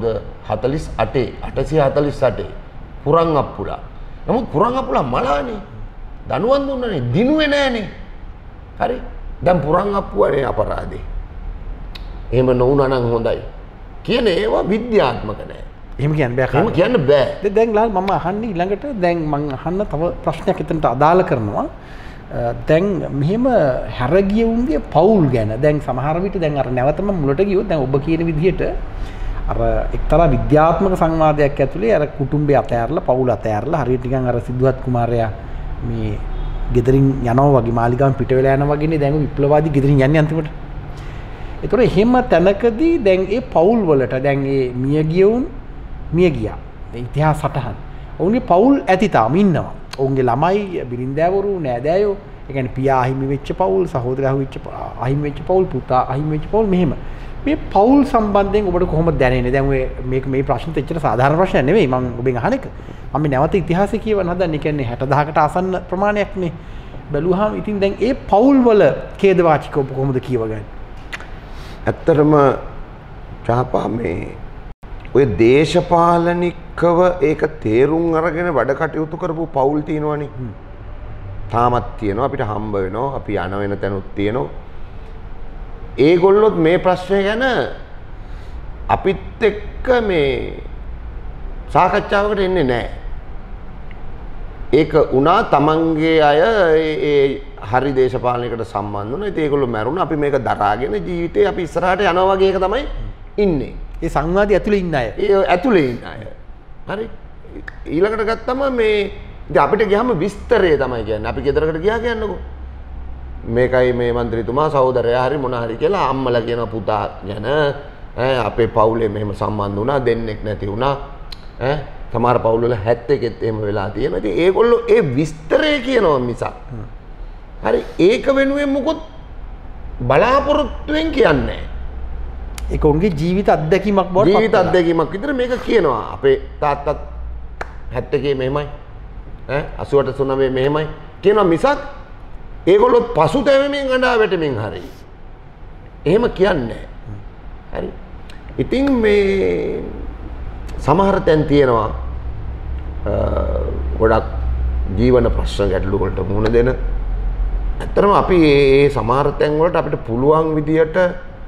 848 පුරන් අප්පුලා. නමුත් පුරන් අප්පුලා මලානේ. දනුවන් දුන්නනේ දිනුවේ නෑනේ. හරි. දැන් පුරන් අප්පුවානේ අපරාධේ. එහෙම නොවුනා නම් හොඳයි. කියන ඒවා විද්‍යාත්මක නෑ. එහෙම කියන්න බෑ. එහෙම කියන්න බෑ. දැන් ලාල් මම අහන්නේ ඊළඟට දැන් මම අහන්න තව ප්‍රශ්නයක් එතනට අදාළ කරනවා. දැන් මෙහෙම හැරගිය උන්ගේ පවුල් ගැන දැන් සමහර විට දැන් අර නැවතම මුලට ගියොත් දැන් ඔබ කියන විදිහට අර එක්තරා විද්‍යාත්මක සංවාදයක් ඇතුලේ අර කුටුම්බය අතෑරලා පවුල අතෑරලා හරියට නිකන් අර සිද්ධාර්ථ කුමාරයා මේ ගෙදරින් යනවා වගේ මාලිගාවෙන් පිට වෙලා යනවා වගේනේ දැන් විප්ලවවාදී ගෙදරින් යන්නේ අන්තිමට. ඒතකොට එහෙම තැනකදී දැන් ඒ පවුල් වලට දැන් ඒ මිය ගියවුන් මිය ගියා. ඒ ඉතිහාස සටහන්. ඔවුන්ගේ පවුල් ඇති තාම ඉන්නවා. ඔවුන්ගේ ළමයි බිරින්දෑවරු නෑදෑයෝ ඒ කියන්නේ පියා අහිමි වෙච්ච පවුල් සහෝදරයා අහිමි වෙච්ච පවුල් පුතා අහිමි වෙච්ච පවුල් මෙහෙම. මේ පවුල් සම්බන්ධයෙන් ඔබට කොහොමද දැනෙන්නේ? දැන් ඔය මේ ප්‍රශ්නෙත් එච්චර සාධාරණ ප්‍රශ්නයක් නෙවෙයි මම ඔබෙන් අහන එක. මම නැවත ඉතිහාසය කියවන්න හදන්නේ. කියන්නේ 60000කට ආසන්න ප්‍රමාණයක්නේ. බැලුවාම ඉතින් දැන් ඒ පවුල් වල ඛේදවාචික ඔබ කොහොමද කියවගන්නේ? ඇත්තටම චාපා මේ ඔය දේශපාලනිකව ඒක තේරුම් අරගෙන වැඩ කටයුතු කරපු පවුල් තියෙනවනේ. තාමත් තියෙනවා අපිට හම්බ වෙනවා අපි යන වෙන තැනුත් තියෙනවා. ඒගොල්ලොත් මේ ප්‍රශ්නය ගැන අපිත් එක්ක මේ සාකච්ඡාවකට එන්නේ නැහැ. ඒක උනා තමන්ගේ අය ඒ හරි දේශපාලනයකට සම්බන්ධ වුණා. ඉතින් ඒගොල්ලෝ මැරුණා. අපි මේක දරාගෙන ජීවිතේ අපි ඉස්සරහට යනවා වගේ එක තමයි ඉන්නේ. ඒ සංවාදයේ ඇතුලේ ඉන්න අය. ඒ ඇතුලේ ඉන්න අය. හරි. ඊළඟට ගත්තම මේ ඉතින් අපිට ගියාම විස්තරය තමයි කියන්නේ. අපි ගෙදරකට ගියා කියන්නකෝ. මේකයි මේ മന്ത്രിතුමා සහෝදරයා හරි මොන හරි කියලා අම්මලා කියන පුතා ගැන අපේ පවුලේ මෙහෙම සම්බන්ධ වුණා දෙන්නෙක් නැති වුණා සමහර පවුල් වල 71ත් එහෙම වෙලා තියෙනවා. ඉතින් ඒගොල්ලෝ ඒ විස්තරය කියනවා මිසක් හරි ඒක වෙනුවෙන් මොකොත් බලාපොරොත්තුෙන් කියන්නේ නැහැ. ඒක උන්ගේ ජීවිත අත්දැකීමක් බවට ජීවිත අත්දැකීමක් විතර මේක කියනවා. අපේ තාත්තත් 71 මෙහෙමයි 88 93 මෙහෙමයි කියනවා මිසක් ඒගොල්ලෝ පසුතැවෙමින් අඬා වැටෙමින් හරි එහෙම කියන්නේ හරි. ඉතින් මේ සමහර තැන් තියෙනවා ගොඩක් ජීවන ප්‍රශ්න ගැටලු වලට මුහුණ දෙන. ඇත්තටම අපි මේ සමහර තැන් වලට අපිට පුළුවන් විදියට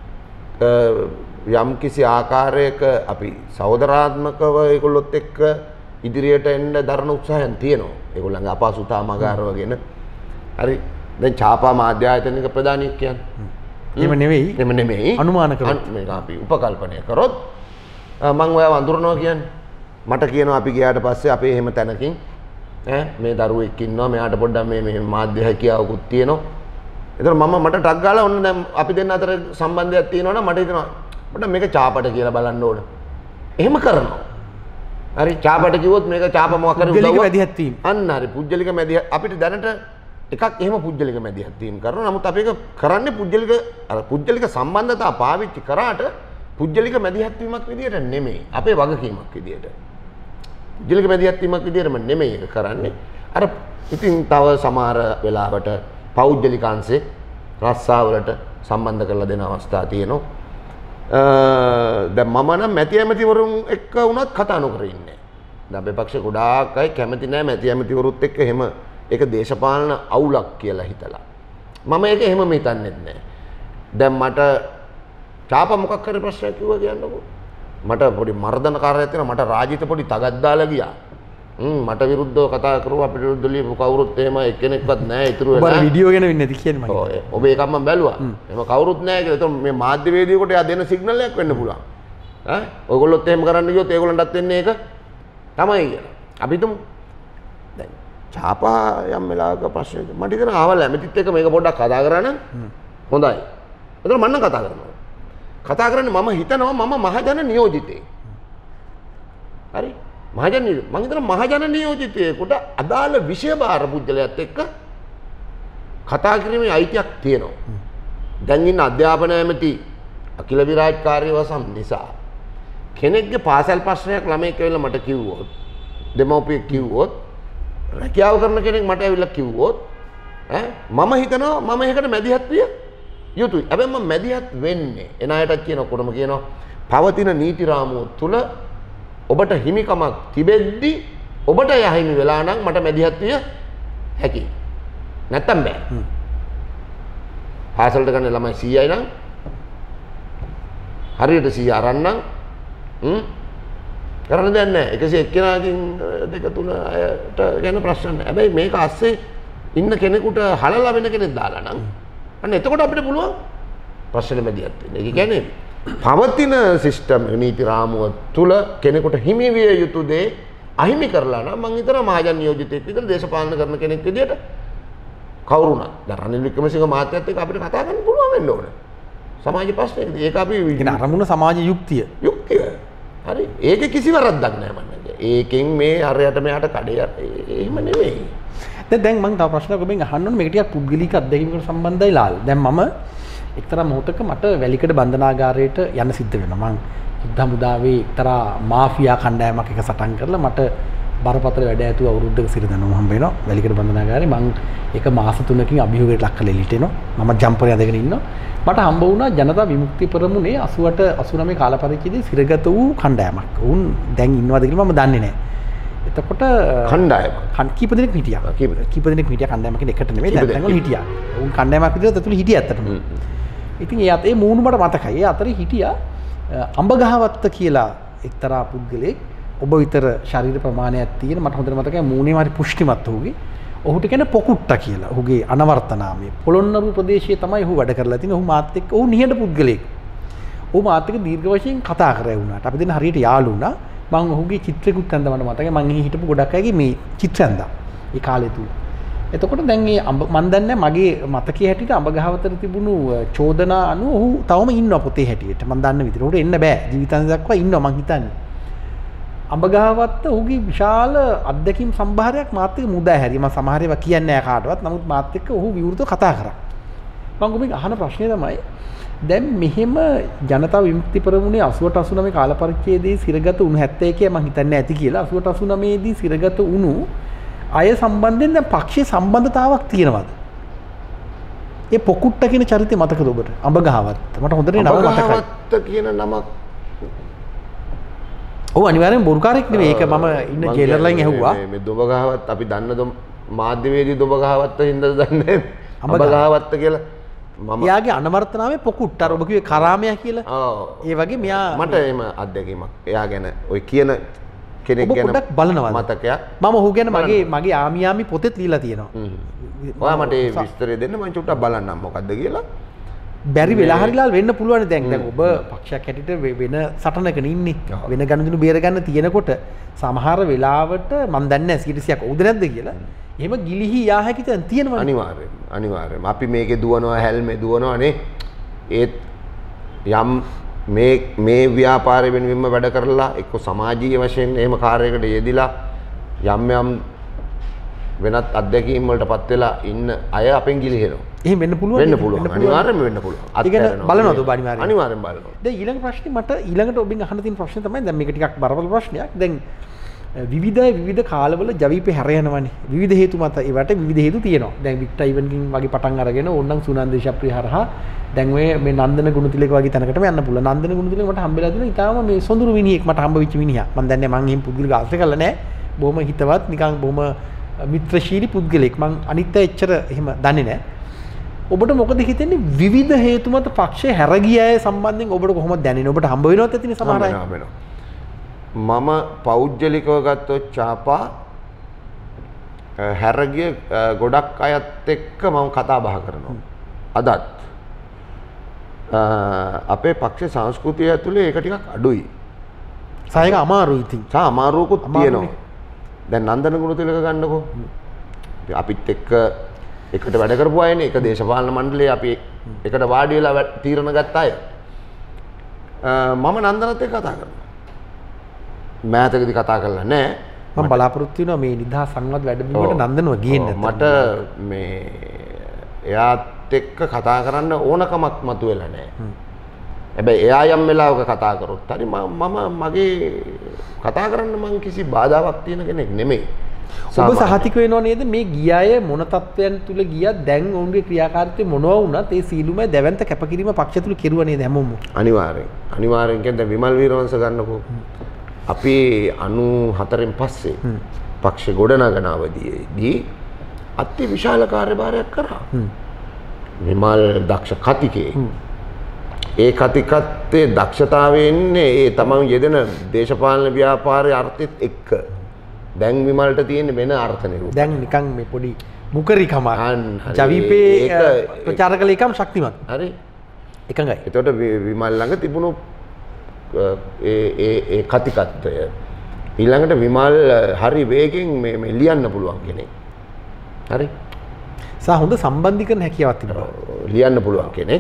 යම් කිසි ආකාරයක අපි සහෝදරාත්මකව ඒගොල්ලොත් එක්ක ඉදිරියට එන්න දරන උත්සාහයන් තියෙනවා. ඒගොල්ලන්ගේ අපහසුතාව මගහරවගෙන හරි. දැන් ඡාපා මාධ්‍ය ආයතනික ප්‍රධානියෙක් කියන්නේ. එහෙම නෙවෙයි. එහෙම නෙමෙයි. අනුමාන කරොත් මේක අපි උපකල්පනය කරොත් මම ඔයාව අඳුරනවා කියන්නේ. මට කියනවා අපි ගියාට පස්සේ අපේ එහෙම තැනකින් මේ දරුවෙක් ඉන්නවා මෙයාට පොඩ්ඩක් මේ මාධ්‍ය හැකියාවකුත් තියෙනවා. ඒතර මට ටක් ගාලා ඔන්න දැන් අපි දෙන්න අතර සම්බන්ධයක් තියෙනවා නම් මට හිතෙනවා පොඩ්ඩක් මේක ඡාපට කියලා බලන්න ඕන. එහෙම කරනවා. හරි ඡාපට කිව්වොත් මේක ඡාප මොකක් කර පුද්ගලික මැදිහත් වීම. අන්න හරි පුද්ගලික මැදිහත් අපිට දැනට එකක් එහෙම පුද්ගලික මැදිහත් වීම කරනවා. නමුත් අපි ඒක කරන්නේ පුද්ගලික සම්බන්ධතා පාවිච්චි කරාට පුද්ගලික මැදිහත් වීමක් විදියට නෙමෙයි. අපේ වගකීමක් විදියට. පුද්ගලික මැදිහත් වීමක් විදියටම නෙමෙයි ඒක කරන්නේ. අර ඉතින් තව සමහර වෙලාවට පෞද්ගලිකාංශේ රස්සාවලට සම්බන්ධ කරලා දෙන අවස්ථා තියෙනවා. දැන් මම නම් මැති ඇමතිවරුන් එක්ක වුණත් කතා නොකර ඉන්නේ. දැන් අපේ පක්ෂේ ගොඩාක් අය කැමති නැහැ මැති ඇමතිවරුත් එක්ක එහෙම ඒක දේශපාලන අවුලක් කියලා හිතලා. මම ඒක එහෙමම හිතන්නේත් නැහැ. දැන් මට ඡාපා මොකක් හරි ප්‍රශ්නයක් කිව්වා කියන්නකෝ. මට පොඩි මර්ධනකාරයක් තියෙනවා. මට රාජිත පොඩි තගත් දාලා ගියා. මට විරුද්ධව කතා කරුවා අපිට විරුද්ධව ලියපු කවුරුත් එහෙම එක්කෙනෙක්වත් නැහැ ඉතුරු වෙලා. ඔබ වීඩියෝ ගැන වෙන්නේ නැති කියන්නේ මම. ඔය ඔබ ඒකම මම බැලුවා. එහෙම කවුරුත් නැහැ කියලා. ඒතකොට මේ මාධ්‍යවේදියෙකුට එයා දෙන සිග්නල් එකක් වෙන්න පුළුවන්. ඔයගොල්ලොත් එහෙම කරන්න ගියොත් ඒගොල්ලන්ටත් වෙන්නේ ඒක තමයි කියලා. අපි හිතමු දැන් ඡාපා යම් වෙලාවක ප්‍රශ්න මට හිතෙන ආවල් ඇමතිත් එක්ක මේක පොඩ්ඩක් කතා කරා නම් හොඳයි. ඒතකොට මම නම් කතා කරනවා. කතා කරන්නේ මම හිතනවා මම මහජන නියෝජිතේ. හරි? මහජන මම හිතන මහජන නියෝජිතයෙකුට අදාළ විෂය බාර පුද්ගලයාත් එක්ක කතා කිරීමේ අයිතියක් තියෙනවා. දැන් ඉන්න අධ්‍යාපන ඇමති අකිල විරාජ්කාරී වසම් නිසා කෙනෙක්ගේ පාසල් ප්‍රශ්නයක් ළමයෙක් ඇවිල්ලා මට කිව්වොත් දෙමව්පියෙක් කිව්වොත් රැකියාව කරන කෙනෙක් මට ඇවිල්ලා කිව්වොත් මම හිතනවා මම ඒකට මැදිහත් විය යුතුයි. හැබැයි මම මැදිහත් වෙන්නේ එන අයටත් කියන කොටම කියනවා පවතින නීති රාමුව තුල ඔබට හිමිකමක් තිබෙද්දි ඔබට යහිමි වෙලා නම් මට මැදිහත් විය හැකියි. නැත්තම් බෑ. පාසලට ගන්න ළමයි 100යි නම් හරියට 100 අරන් නම් කරන්න දෙයක් නැහැ. 101 කෙනාකින් 2 3 අයට ගැන ප්‍රශ්න නැහැ. හැබැයි මේක ASCII ඉන්න කෙනෙකුට හලලා වෙන කෙනෙක් දාලා නම් අන්න එතකොට අපිට පුළුවන් ප්‍රශ්න මැදිහත් වෙන්න. ඒ කියන්නේ පවතින සිස්ටම් නීති රාමුව තුල කෙනෙකුට හිමි විය යුතු දේ අහිමි කරලා නම් මම හිතනවා මහජන නියෝජිතයෙක් විතර දේශපාලන කරන කෙනෙක් විදියට කවුරුණත්. දැන් රනිල් වික්‍රමසිංහ මහත්තයත් එක්ක අපිට කතා කරන්න පුළුවන් වෙන්න ඕනේ. සමාජ ප්‍රශ්නයකදී ඒක අපි කියන අරමුණ සමාජ යුක්තිය. හරි. ඒකේ කිසි වරද්දක් නැහැ මන්නේ. ඒකෙන් මේ අරයට මෙයාට කඩේ එහෙම නෙමෙයි. දැන් මම තව ප්‍රශ්නයක් ඔබෙන් අහන්න ඕනේ මේක ටිකක් පුද්ගලික අත්දැකීමකට සම්බන්ධයි ලාල්. දැන් මම එක්තරා මොහොතක මට වැලිකඩ බන්ධනාගාරයට යන්න සිද්ධ වෙනවා. මම යුද්ධ හමුදාවේ එක්තරා මාෆියා කණ්ඩායමක් එක සටන් කරලා මට බරපතල වැඩ ඇතුව අවුරුද්දක සිරදනම හම්බ වෙනවා වැලිකඩ බන්ධනාගාරේ. මම ඒක මාස 3කින් අභියෝගයට ලක් කරලා එළියට එනවා. මම ජම්පරේ අඳගෙන ඉන්නවා. මට හම්බ වුණා ජනතා විමුක්ති පෙරමුණේ 88 89 කාල පරිච්ඡේදයේ සිරගත වූ කණ්ඩායමක්. උන් දැන් ඉන්නවද කියලා මම දන්නේ නැහැ. එතකොට කණ්ඩායම කීප දෙනෙක් හිටියා. කීප දෙනෙක් හිටියා කණ්ඩායමක් කියන්නේ එකට නෙමෙයි දැන් වල හිටියා. උන් කණ්ඩායමක් විදිහට ඇතුළේ හිටියා ඇත්තටම. ඉතින් ඒ මූණු මට මතකයි. ඒ අතරේ හිටියා අඹගහවත්ත කියලා එක්තරා පුද්ගලෙක්. ඔබ විතර ශරීර ප්‍රමාණයක් තියෙන මට හොඳට මතකයි මූණේ මාරි පුෂ්ටිමත් ඔහුගේ. ඔහුට කියන්නේ පොකුට්ටා කියලා. ඔහුගේ අනවර්ත නාමය. පොළොන්නරුව ප්‍රදේශයේ තමයි ඔහු වැඩ කරලා තියෙන්නේ. ඔහු මාත් එක්ක ඔහු නිහඬ පුද්ගලෙක්. ඔහු මාත් එක්ක දීර්ඝ වශයෙන් කතා කරා වුණාට අපි දෙන්න හරියට යාළු වුණා. මම ඔහුගේ චිත්‍රෙකුත් ඇඳ මට මතකයි. මම එහි හිටපු ගොඩක් අයගේ මේ චිත්‍ර ඇඳා. ඒ කාලේ තුල. එතකොට දැන් මේ මම දන්නේ මගේ මතකයේ හැටියට අඹගහවතට තිබුණු චෝදනා අනුව ඔහු තවම ඉන්නවා පොතේ හැටියට. මම දන්න විදිහට. ඔහුට එන්න බෑ. ජීවිතාන්ත දක්වා ඉන්නවා මං හිතන්නේ. අඹගහවත්ත ඔහුගේ විශාල අත්දැකීම් සම්භාරයක් මාත් එක්ක මුදා හැරි. මම සමහර ඒවා කියන්නේ නැහැ කාටවත්. නමුත් මාත් එක්ක ඔහු විවෘතව කතා කරා. මම ඔබෙන් අහන ප්‍රශ්නේ තමයි දැන් මෙහෙම ජනතා විමුක්ති පෙරමුණේ 88 89 කාල පරිච්ඡේදයේ සිරගත වුණු 71 මම හිතන්නේ ඇති කියලා 88 89 දී සිරගත වුණු අය සම්බන්ධයෙන් දැන් පක්ෂයේ සම්බන්ධතාවක් තියෙනවද? ඒ පොකුට්ට කියන චරිතය මතකද ඔබට? අඹගහවත්ත. මට හොඳට නම මතකයි. අඹගහවත්ත කියන නමක් ඔව් අනිවාර්යෙන් බොරුකාරයෙක් නෙවෙයි. ඒක මම ඉන්න ජේලර් ලයින් ඇහුවා. මේ දොඹගහවත්ත අපි දන්න මාධ්‍යවේදී දොඹගහවත්ත හින්දාද දන්නේ? අඹගහවත්ත කියලා. එයාගේ අනවර්තනාවේ පොකුට්ට අර ඔබ කිව්වේ කරාමයා කියලා. ඔව්. ඒ වගේ මෙයා මට එහෙම අත්දැකීමක්. එයා ගැන ඔය කියන කෙනෙක් ගැන පොඩ්ඩක් බලනවා මතකයක්. මම ඔහු ගැන මගේ ආමියාමි පොතෙත් ලියලා තියෙනවා. ඔයා මට ඒ විස්තරය දෙන්න මම චුට්ටක් බලන්නම් මොකද්ද කියලා. බැරි වෙලා හරිලාල් වෙන්න පුළුවන් දැන් ඔබ පක්ෂයක් හැටියට වෙන සටනක ඉන්නේ. වෙන ගනුදෙනු බේර ගන්න තියෙනකොට සමහර වෙලාවට මම දන්නේ නැහැ 100%ක් ඔව්ද නැද්ද කියලා. එහෙම ගිලිහි යා හැකි තැන් තියෙනවා. අනිවාර්යයෙන් අපි මේකේ දුවනවා හැල්මේ දුවනවා නේ. ඒත් යම් මේ ව්‍යාපාරය වෙනුවෙන්ම වැඩ කරලා එක්ක සමාජීය වශයෙන් එහෙම කාර්යයකට යෙදිලා යම් වෙනත් අත්දැකීම් වලටපත් වෙලා ඉන්න අය අපෙන් ගිලිහෙනවා. එහෙම වෙන්න පුළුවන්. අනිවාර්යයෙන්ම වෙන්න පුළුවන්. බලනවද ඔබ අනිවාර්යයෙන්? අනිවාර්යෙන් බලනවා. දැන් ඊළඟ ප්‍රශ්නේ මට ඊළඟට ඔබෙන් අහන්න තියෙන ප්‍රශ්නේ තමයි දැන් මේක ටිකක් බරපතල ප්‍රශ්නයක්. දැන් විවිධ කාලවල ජවීපේ හැර යනවනේ. විවිධ හේතු මත ඒවට විවිධ හේතු තියෙනවා. දැන් වික්ටර් ඉවන්කින් වගේ පටන් අරගෙන ඕනනම් සුනන්ද දේශප්‍රිය හරහා දැන් මේ නන්දන ගුණතිලක වගේ තැනකටම යන්න පුළුවන්. නන්දන ගුණතිලක මට හම්බෙලා තියෙනවා. ඊටාම මේ සොඳුරු මිනිහෙක් මට හම්බ වෙච්ච මිනිහා. මම දන්නේ මම එහෙම පුදුලික ආශ්‍රය කරලා නැහැ. බොහොම හිතවත් නිකන් බොහොම මිත්‍රශීලී පුද්ගලෙක්. මං අනිත් අය එච්චර එහෙම දන්නේ නැහැ. ඔබට මොකද හිතෙන්නේ විවිධ හේතු මත පක්ෂේ හැර ගිය අය සම්බන්ධයෙන් ඔබට කොහොමද දැනෙන්නේ? ඔබට හම්බ වෙනවද ඇතිනේ සමහර අය? මම පෞද්ගලිකව ගත්තොත් චාපා හැරගිය ගොඩක් අයත් එක්ක මම කතා බහ කරනවා. අදත් අපේ පක්ෂ සංස්කෘතිය ඇතුලේ ඒක ටිකක් අඩුයි. සායක අමාරුයි ඉතින්. අමාරුවකුත් තියෙනවා. දැන් නන්දන ගුණතිලක ගන්නකෝ. අපිත් එක්ක එකට වැඩ කරපු අයනේ. එක දේශපාලන මණ්ඩලයේ අපි එකට වාඩි වෙලා තීරණ ගත්ත අය. මම නන්දනත් එක්ක කතා කරනවා. මෑතකදී කතා කරලා නැහැ. මම බලාපොරොත්තු වෙනවා මේ නිදහස් සංවාද වැඩමුළුවට නන්දනව ගේන්න. මට මේ එයාත් එක්ක කතා කරන්න ඕනකමක් මතුවෙලා නැහැ. හැබැයි එයා යම් වෙලාවක කතා කරොත් හරි මම මගේ කතා කරන්න මං කිසි බාධාවක් තියෙන කෙනෙක් නෙමෙයි. ඔබ සහතික වෙනව නේද මේ ගිය අය මොන තත්වයන් තුල ගියත් දැන් ඔවුන්ගේ ක්‍රියාකාරීත්වය මොනවා වුණත් ඒ සීලුම දැවැන්ත කැපකිරීම පක්ෂ තුල කෙරුවා නේද හැමෝම? අනිවාර්යෙන් කියන්නේ දැන් විමල් වීරවංශ ගන්නකෝ. අපි 94න් පස්සේ පක්ෂ ගොඩනගන අවධියේදී අති විශාල කාර්යභාරයක් කරා. විමල් දක්ෂ කතිකේ. ඒ කතිකත්වයේ දක්ෂතාවය එන්නේ ඒ තමන් යෙදෙන දේශපාලන ව්‍යාපාරයේ අර්ථෙත් එක්ක. දැන් විමල්ට තියෙන වෙන අර්ථ නිරූපණය. දැන් නිකන් මේ පොඩි මුකරිකම ජවීපේ ප්‍රචාරක ලේකම් ශක්තිමත්. හරි. එකඟයි. එතකොට විමල් ළඟ තිබුණු ඒ කතිකත්වය ඊළඟට විමල් හරි වේගෙන් මේ ලියන්න පුළුවන් කෙනෙක්. හරි. සහ හොඳ සම්බන්ධීකරණ හැකියාවක් තිබුණා. ලියන්න පුළුවන් කෙනෙක්.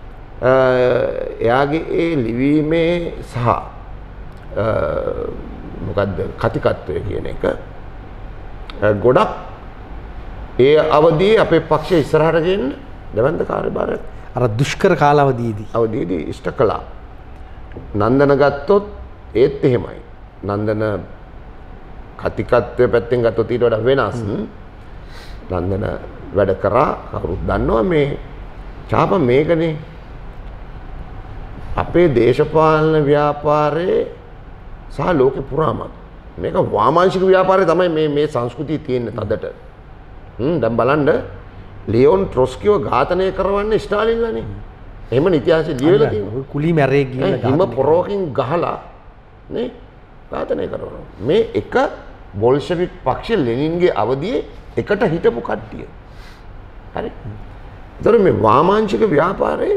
එයාගේ ඒ ලිවීමේ සහ මොකද්ද කතිකත්වය කියන එක ගොඩක් ඒ අවදී අපේ පක්ෂය ඉස්සරහට ගෙන්න දෙවන්ත කාර්යභාරයක් අර දුෂ්කර කාලාවදීදී ඉෂ්ට කළා. නන්දන ගත්තොත් ඒත් එහෙමයි. නන්දන කතිකත්වය පැත්තෙන් ගත්තොත් ඊට වඩා වෙනස්. නන්දන වැඩ කරා කවුරුත් දන්නවා මේ චාප මේකනේ අපේ දේශපාලන ව්‍යාපාරයේ සහ ලෝකෙ පුරාම මේක වාමාංශික ව්‍යාපාරය තමයි මේ සංස්කෘතිය තියෙන්නේ තදට. දැන් බලන්න ලියෝන් ට්‍රොස්කිව ඝාතනය කරවන්නේ ස්ටාලින්ලානේ. එහෙම ඉතිහාසෙ ලියවිලා තියෙනවා. කුලී මැරේ ගිහින් හිම පොරෝකින් ගහලා නේ ඝාතනය කරනවා. මේ එක බොල්ෂෙවික් පක්ෂ ලෙනින්ගේ අවදියේ එකට හිටපු කට්ටිය. හරි. ඒතර මේ වාමාංශික ව්‍යාපාරයේ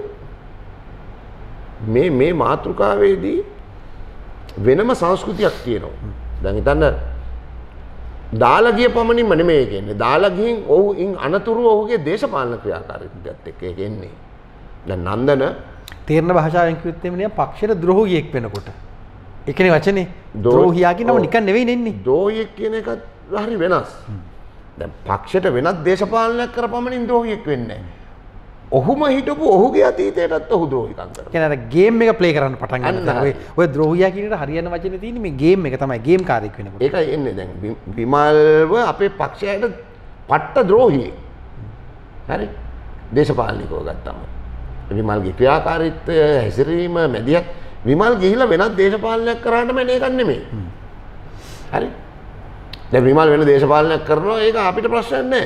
මේ මාතෘකාවේදී වෙනම සංස්කෘතියක් තියෙනවා. දැන් හිතන්න දාලා ගිය පමණින්ම නෙමෙයි කියන්නේ. දාලා ගිහින් ඔහුින් අනතුරු ඔහුගේ දේශපාලන ක්‍රියාකාරීත්වයත් එක්ක ඒක එන්නේ. දැන් නන්දන තීරණ භාෂාවෙන් කිව්වොත් එන්නේ පක්ෂයට ද්‍රෝහියෙක් වෙනකොට. ඒකනේ වචනේ. ද්‍රෝහියා කියනව නිකන් නෙවෙයි නෙන්නේ. ද්‍රෝහියෙක් කියන එකත් හරි වෙනස්. දැන් පක්ෂයට වෙනත් දේශපාලනයක් කරපමණින් ද්‍රෝහියෙක් වෙන්නේ නැහැ. ඔහුම හිටපු ඔහුගේ අතීතයටත් ඔහු ද්‍රෝහිකම් කරනවා. කියන්නේ අර ගේම් එක ප්ලේ කරන්න පටන් ගන්නවා. ඔය ද්‍රෝහියා කියන එකට හරියන වචනේ තියෙන්නේ මේ ගේම් එක තමයි ගේම් කාර්යයක් වෙනකොට. ඒකයි එන්නේ දැන් විමල්ව අපේ පක්ෂයට පට්ට ද්‍රෝහියෙක්. හරි. දේශපාලනිකව ගත්තම. විමල්ගේ ක්‍රියාකාරීත්වය හැසිරීම මැදිහත් විමල් ගිහිලා වෙනත් දේශපාලනයක් කරාට මම ඒකක් නෙමෙයි. හරි. දැන් විමල් වෙන දේශපාලනයක් කරනවා ඒක අපිට ප්‍රශ්නයක් නැහැ.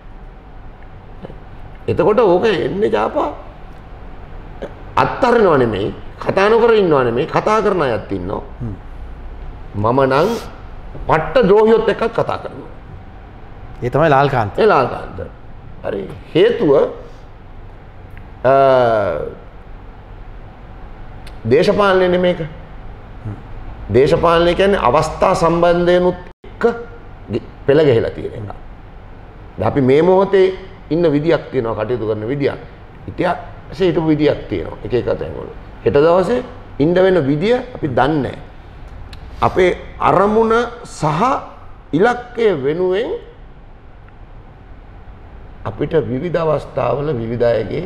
එතකොට ඕක එන්නේ ජාපා අත්තරිනව නෙමෙයි කතා නොකර ඉන්නව නෙමෙයි කතා කරන අයත් ඉන්නවා. මම නම් පට්ට ද්‍රෝහියොත් එක්ක කතා කරනවා. ඒ තමයි ලාල්කාන්ත. ඒ ලාල්කාන්ත. හරි. හේතුව දේශපාලනේ මේක. දේශපාලනය කියන්නේ අවස්ථා සම්බන්ධයනුත් එක්ක පෙළ ගැහිලා තියෙන එක. දැන් අපි මේ මොහොතේ ඉන්න විදියක් තියෙනවා කටයුතු කරන විදියක්. ඉතිහාසයේ හිටපු විදියක් තියෙනවා එක එක තැන්වල. හෙට දවසේ ඉන්න වෙන විදිය අපි දන්නේ නැහැ. අපේ අරමුණ සහ ඉලක්කය වෙනුවෙන් අපිට විවිධ අවස්ථාවල විවිධ අයගේ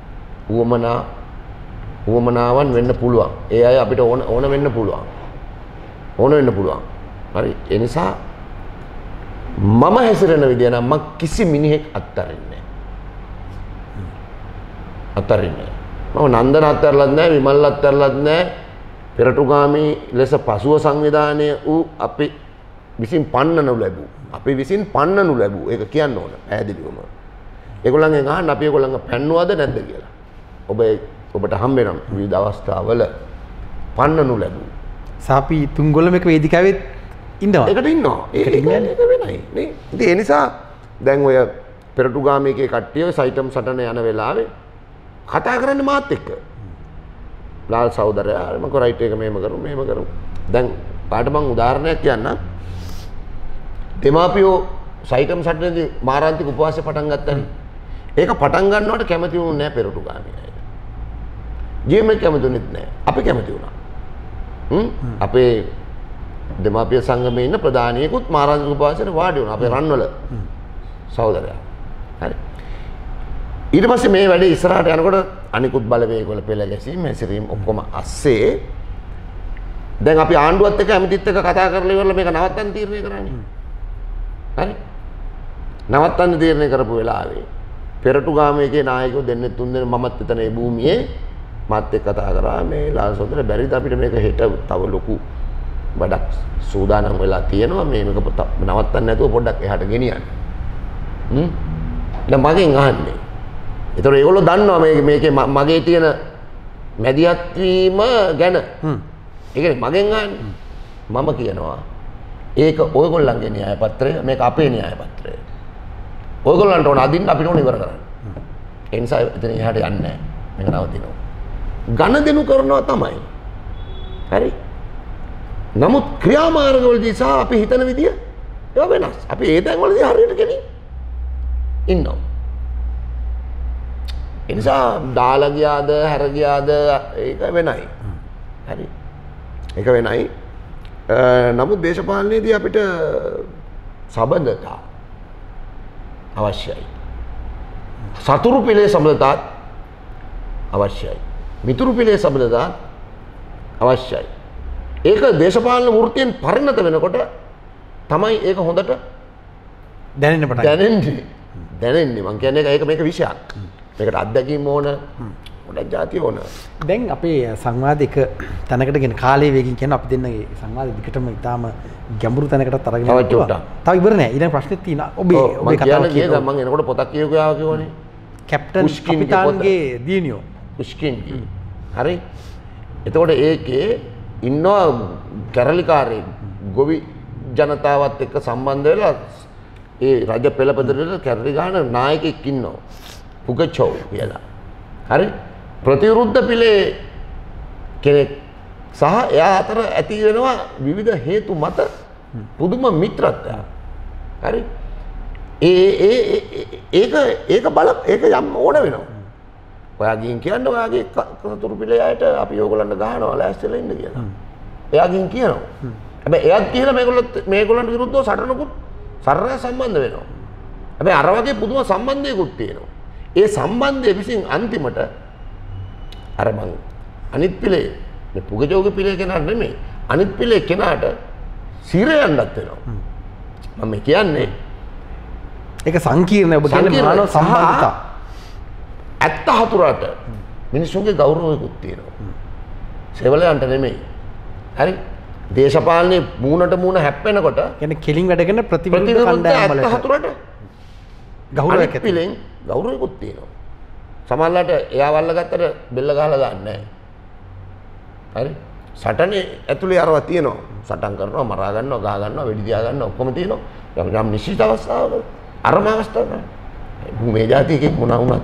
උවමනාවන් වෙන්න පුළුවන්. ඒ අය අපිට ඕන වෙන්න පුළුවන්. ඕන වෙන්න පුළුවන්. හරි. ඒ නිසා මම හැසිරෙන විදිය නම් මම කිසි මිනිහෙක් අත්තරින්නේ නැහැ. මම නන්දන අත්තරලත් නැහැ, විමල් අත්තරලත් නැහැ. පෙරටුගාමී ලෙස පසුව සංවිධානය වූ අපි විසින් පන්නනු ලැබූ. ඒක කියන්න ඕන පැහැදිලිවම. ඒගොල්ලන්ගෙන් අහන්න අපි ඒගොල්ලන්ව පැන්නුවද නැද්ද කියලා. ඔබට හම්බ වෙනවා විවිධ අවස්ථාවල පන්නනු ලැබූ. සාපි තුන්ගොල්ලම එක වේදිකාවේ ඉන්නවා. ඒකට ඉන්නවා. ඒක වෙනයි නේ. ඉතින් ඒ නිසා දැන් ඔය පෙරටුගාමීකේ කට්ටිය සයිටම් සටන යන වෙලාවේ කතා කරන්නේ මාත් එක්ක. ලාල් සහෝදරයා මම රයිට් එක මෙහෙම කරු. දැන් පාට මං උදාහරණයක් කියන්නම්. දෙමාපියෝ සයිටම් සටනේදී මාරාන්තික උපවාසය පටන් ගත්තානේ. ඒක පටන් ගන්නවට කැමති වුණේ නැහැ පෙරටුගාමී අය. ජීමේ කැමතිුනෙත් නැහැ. අපි කැමති වුණා. අපේ දෙමාපිය සංගමේ ඉන්න ප්‍රධානියෙකුත් මාරාන්තික උපවාසයට වාඩි වුණා. අපේ රන්වල සහෝදරයා. හරි. ඊට පස්සේ මේ වැඩේ ඉස්සරහට යනකොට අනිකුත් බලවේගවල පෙළ ගැසීම් හැසිරීම් ඔක්කොම අස්සේ දැන් අපි ආණ්ඩුවත් එක්ක ඇමතිත් එක්ක කතා කරලා ඉවරලා මේක නවත්තන්න තීරණය කරන්නේ. හරි. නවත්තන්න තීරණය කරපු වෙලාවේ පෙරටුගාමීකේ නායකයෝ දෙන්නේ තුන් දෙනා මමත් එතන ඒ භූමියේ මාත් එක්ක කතා කරා මේ ලාල් සොදර බැරිද අපිට මේක හෙට තව ලොකු වැඩක් සූදානම් වෙලා තියෙනවා මේක නවත්තන්න නැතුව පොඩ්ඩක් එහාට ගෙනියන්න. දැන් මගෙන් අහන්නේ. ඒතර ඒගොල්ලෝ දන්නවා මේකේ මගේ තියෙන මැදිහත් වීම ගැන. ඒ කියන්නේ මගෙන් අහන්නේ. මම කියනවා ඒක ඔයගොල්ලන්ගේ න්‍යාය පත්‍රය මේක අපේ න්‍යාය පත්‍රය. ඔයගොල්ලන්ට ඕන අදින්න අපිට ඕන ඉවර කරන්න. ඒ නිසා එතන එහාට යන්නේ නැහැ. මේක නවතිනවා. ගණදෙනු කරනවා තමයි. හරි. නමුත් ක්‍රියාමාර්ගවලදී සහ අපි හිතන විදිය ඒවා වෙනස්. අපි ඒ තැන්වලදී හරියට ගෙනින් ඉන්නවා. ඒ නිසා දාලා ගියාද හැර ගියාද ඒක වෙනයි. හරි. ඒක වෙනයි. නමුත් දේශපාලනයේදී අපිට සබඳතා අවශ්‍යයි. සතුරු පිළේ සබඳතාත් අවශ්‍යයි. මිතුරු පිළේ සබඳතාත් අවශ්‍යයි. ඒක දේශපාලන වෘත්තියෙන් පරිණත වෙනකොට තමයි ඒක හොඳට දැනෙන්න පටන් දැනෙන්නේ. මං කියන්නේ ඒක මේක විෂයක්. මේකට අත්දැකීම් ඕන. ගොඩක් જાති ඕන. දැන් අපේ සංවාද එක තැනකට ගෙන කාලේ වේගින් කියන අපි දෙන්නගේ සංවාද දිගටම ඉතාම ගැඹුරු තැනකටත් අරගෙන යනවා. තව ඉවර නෑ. ඊළඟ ප්‍රශ්නෙත් තියෙනවා. ඔබේ කතාව කියනවා. මම එනකොට පොතක් කියවුවා කියවනේ. කැප්ටන් කපිතාන්ගේ දියණියෝ පුෂ්කින්ගේ. හරි. එතකොට ඒකේ ඉන්නවා කැරලිකාරයෙක් ගොවි ජනතාවත් එක්ක සම්බන්ධ වෙලා ඒ රජ පෙළපතට කැරලි ගහන නායකයෙක් ඉන්නවා. පුගචොව් කියලා. හරි. ප්‍රතිවිරුද්ධ පිළේ කෙනෙක් සහ එයා අතර ඇති වෙනවා විවිධ හේතු මත පුදුම මිත්‍රත්වයක්. හරි. ඒක යම් ඕන වෙනවා. ඔයා ගිහින් කියන්න ඔයාගේ සතුරු පිළේ අයට අපි ඕගොල්ලන්ට ගහනවා ලෑස්තිලා ඉන්න කියලා. එයා ගිහින් කියනවා. හැබැයි එයාත් කියලා මේගොල්ලන්ට විරුද්ධව සටනකුත් සරල සම්බන්ධ වෙනවා. හැබැයි අර වගේ පුදුම සම්බන්ධයකුත් තියෙනවා. ඒ සම්බන්ධය විසින් අන්තිමට අර මං අනිත් පිළේ මේ පුගජෝගේ පිළේ කෙනාට නෙමෙයි අනිත් පිළේ කෙනාට සිර යන්නත් වෙනවා. මම කියන්නේ ඒක සංකීර්ණ ඔබ කියන්නේ මානව සම්බන්ධතා. ඇත්ත හතුරට මිනිස්සුන්ගේ ගෞරවයකුත් තියෙනවා. සෙවලයන්ට නෙමෙයි. හරි. දේශපාලනේ මූණට මූණ හැප්පෙනකොට කියන්නේ කෙලින් වැඩ කරන ප්‍රතිවිරුද්ධ කණ්ඩායම් වලට ඇත්ත හතුරට ගෞරවයක් ඇති පිළෙන් ගෞරවයකුත් තියෙනවා. සමහරවිට එයා වල්ල ගත්තට බෙල්ල ගහලා ගන්න නැහැ. හරි. සටනේ ඇතුලේ අරවා තියෙනවා. සටන් කරනවා, මරා ගන්නවා, ගහ ගන්නවා, වෙඩි තියා ගන්නවා ඔක්කොම තියෙනවා. යම් නිශ්චිත අවස්ථාවක අරම අවස්ථාවක්. මේ જાතියක මොනවා වුණත්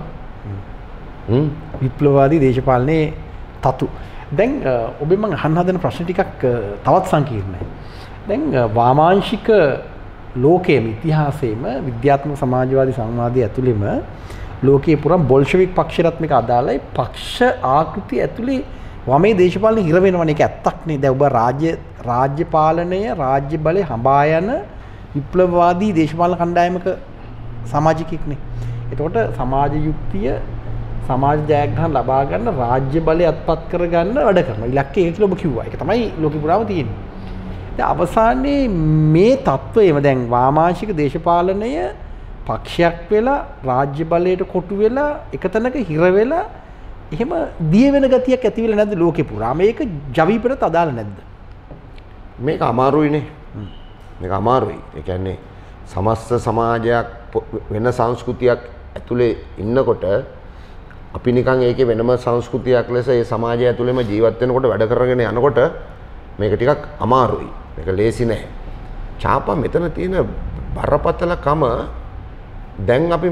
විප්ලවවාදී දේශපාලනයේ තතු. දැන් ඔබෙන් මම අහන්න හදන ප්‍රශ්න ටිකක් තවත් සංකීර්ණයි. දැන් වාමාංශික ලෝකයේම ඉතිහාසයේම විද්‍යාත්මක සමාජවාදී සංවාදයේ ඇතුළෙම ලෝකයේ පුරා බොල්ෂෙවික් පක්ෂයටත් මේක අදාළයි. පක්ෂ ආකෘති ඇතුළේ වමේ දේශපාලන හිර වෙනවනේ. ඒක ඇත්තක් නේ. දැන් ඔබ රාජ්‍ය පාලනය රාජ්‍ය බලය හඹා යන විප්ලවවාදී දේශපාලන කණ්ඩායමක සමාජිකෙක්නේ. එතකොට සමාජ යුක්තිය සමාජ ජයග්‍රහණ ලබා ගන්න රාජ්‍ය බලය අත්පත් කරගන්න වැඩ කරනවා. ඉලක්කය ඒක කියලා ඔබ කිව්වා. ඒක තමයි ලෝකෙ පුරාම තියෙන්නේ. දැන් අවසානයේ මේ තත්වයේම දැන් වාමාංශික දේශපාලනය පක්ෂයක් වෙලා රාජ්‍ය බලයට කොටු වෙලා එක තැනක හිර වෙලා එහෙම දිය වෙන ගතියක් ඇති වෙලා නැද්ද ලෝකෙ පුරා? මේක ජවීපයට අදාළ නැද්ද? මේක අමාරුයිනේ. මේක අමාරුයි. ඒ කියන්නේ සමස්ත සමාජයක් වෙන සංස්කෘතියක් ඇතුලේ ඉන්නකොට අපි නිකන් ඒකේ වෙනම සංස්කෘතියක් ලෙස ඒ සමාජය ඇතුළේම ජීවත් වෙනකොට වැඩ කරගෙන යනකොට මේක ටිකක් අමාරුයි. මේක ලේසි නෑ. චාපා මෙතන තියෙන බරපතලකම දැන් අපි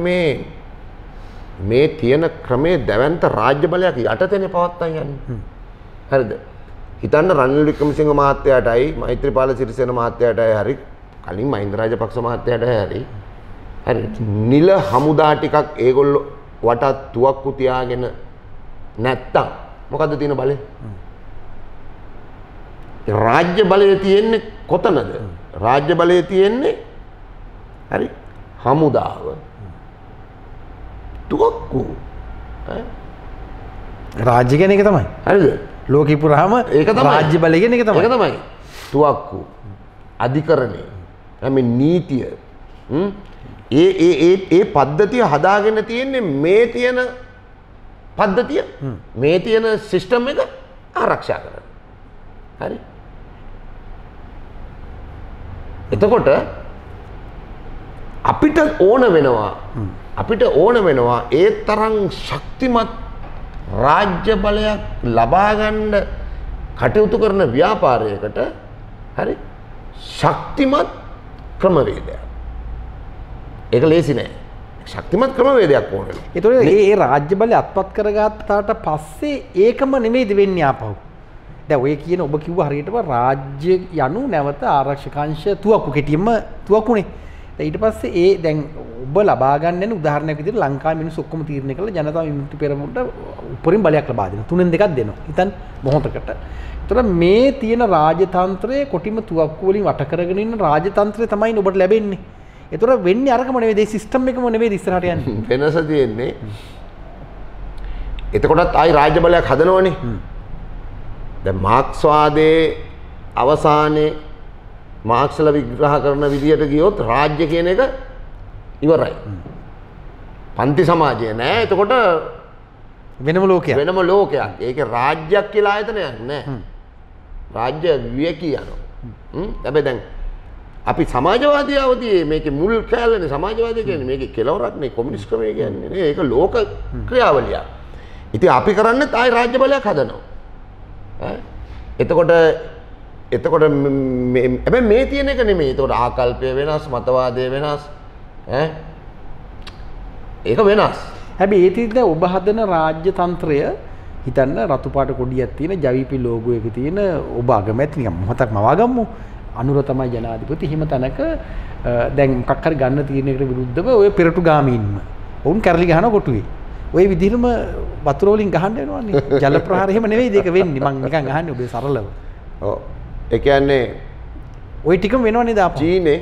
මේ තියෙන ක්‍රමයේ දැවැන්ත රාජ්‍ය බලයක් යටතේනේ පවත්තන් යන්නේ. හරිද? හිතන්න රනිල් වික්‍රමසිංහ මහත්තයාටයි මෛත්‍රීපාල සිරිසේන මහත්තයාටයි හරි කලින් මහින්ද රාජපක්ෂ මහත්තයාටයි හරි නිල හමුදා ටිකක් ඒගොල්ලෝ වට තුවක්කු තියාගෙන නැත්තම් මොකද්ද තියෙන බලය? රාජ්‍ය බලය තියෙන්නේ කොතනද? රාජ්‍ය බලය තියෙන්නේ හරි හමුදාව තුවක්කු රාජ්‍ය කියන එක තමයි. හරිද? ලෝකෙ පුරාම ඒක තමයි රාජ්‍ය බලය කියන එක තමයි. ඒක තමයි. තුවක්කු අධිකරණය මේ නීතිය ඒ පද්ධතිය හදාගෙන තියෙන්නේ මේ තියෙන පද්ධතිය මේ තියෙන සිස්ටම් එක ආරක්ෂා කරන්න. හරි. එතකොට අපිට ඕන වෙනවා ඒ තරම් ශක්තිමත් රාජ්‍ය බලයක් ලබා ගන්න කටයුතු කරන ව්‍යාපාරයකට හරි ශක්තිමත් ක්‍රමවේදයක්. ඒක ලේසි නෑ. ශක්තිමත් ක්‍රමවේදයක් ඕන වෙනවා. ඒතකොට ඒ රාජ්‍ය බලය අත්පත් කරගත්තාට පස්සේ ඒකම නෙමෙයිද වෙන්නේ ආපහු. දැන් ඔය කියන ඔබ කිව්ව හරියටම රාජ්‍ය යනු නැවත ආරක්ෂක අංශ තුවක්කු කෙටියෙන්ම තුවක්කුනේ. ඊට පස්සේ ඒ දැන් ඔබ ලබා ගන්න යන උදාහරණයක් විදිහට ලංකාවේ මිනිස්සු ඔක්කොම තීරණය කළා ජනතා විමුක්ති පෙරමුණට උපරිම බලයක් ලබා දෙනවා. 3න් 2ක් දෙනවා. හිතන්න මොහොතකට. ඒතර මේ තියෙන රාජතන්ත්‍රයේ කොටිම තුවක්කු වලින් වට කරගෙන ඉන්න රාජතන්ත්‍රය තමයි ඔබට ලැබෙන්නේ. ඒතර වෙන්නේ අරකම නෙවෙයි ඒ සිස්ටම් එකම නෙවෙයි ඉස්සරහට යන්නේ. වෙනස තියෙන්නේ එතකොටත් ආයි රාජ්‍ය බලයක් හදනවනේ. දැන් මාක්ස්වාදයේ අවසානයේ මාක්ස්ලා විග්‍රහ කරන විදියට ගියොත් රාජ්‍ය කියන එක ඉවරයි. පන්ති සමාජය නෑ. එතකොට වෙනම ලෝකයක්. වෙනම ලෝකයක්. ඒකේ රාජ්‍යයක් කියලා ආයතනයක් නෑ. රාජ්‍ය විවේකී යනවා. හැබැයි දැන් අපි සමාජවාදී අවදී මේකේ මුල් කැලනේ සමාජවාදී කියන්නේ මේකේ කෙලවරක් නේ කොමියුනිස්ට් ක්‍රමය කියන්නේ නේ. ඒක ලෝක ක්‍රියාවලියක්. ඉතින් අපි කරන්නේ ආයි රාජ්‍ය බලයක් හදනවා. එතකොට හැබැයි මේ තියෙන එක නෙමෙයි. එතකොට ආකල්පය වෙනස්, මතවාදය වෙනස්. ඒක වෙනස්. හැබැයි ඒ තියද ඔබ හදන රාජ්‍ය තන්ත්‍රය හිතන්න රතු පාට කොඩියක් තියෙන ජවිපි ලෝගෝ එක තියෙන ඔබ අගමැති නිකන් මොහොතක් මවාගමු. අනුර තමයි ජනාධිපති. හිම තැනක දැන් මොකක් හරි ගන්න තීරණයකට විරුද්ධව ඔය පෙරටුගාමීන්ම වුන් කැරලි ගහන කොටුවේ. ඔය විදිහටම වතුර වලින් ගහන්න වෙනවනේ. ජල ප්‍රහාර එහෙම නෙවෙයි ඒක වෙන්නේ. මම නිකන් අහන්නේ ඔබේ සරලව. ඔව්. ඒ කියන්නේ ওই ටිකම වෙනවනේ දාපන්. චීනේ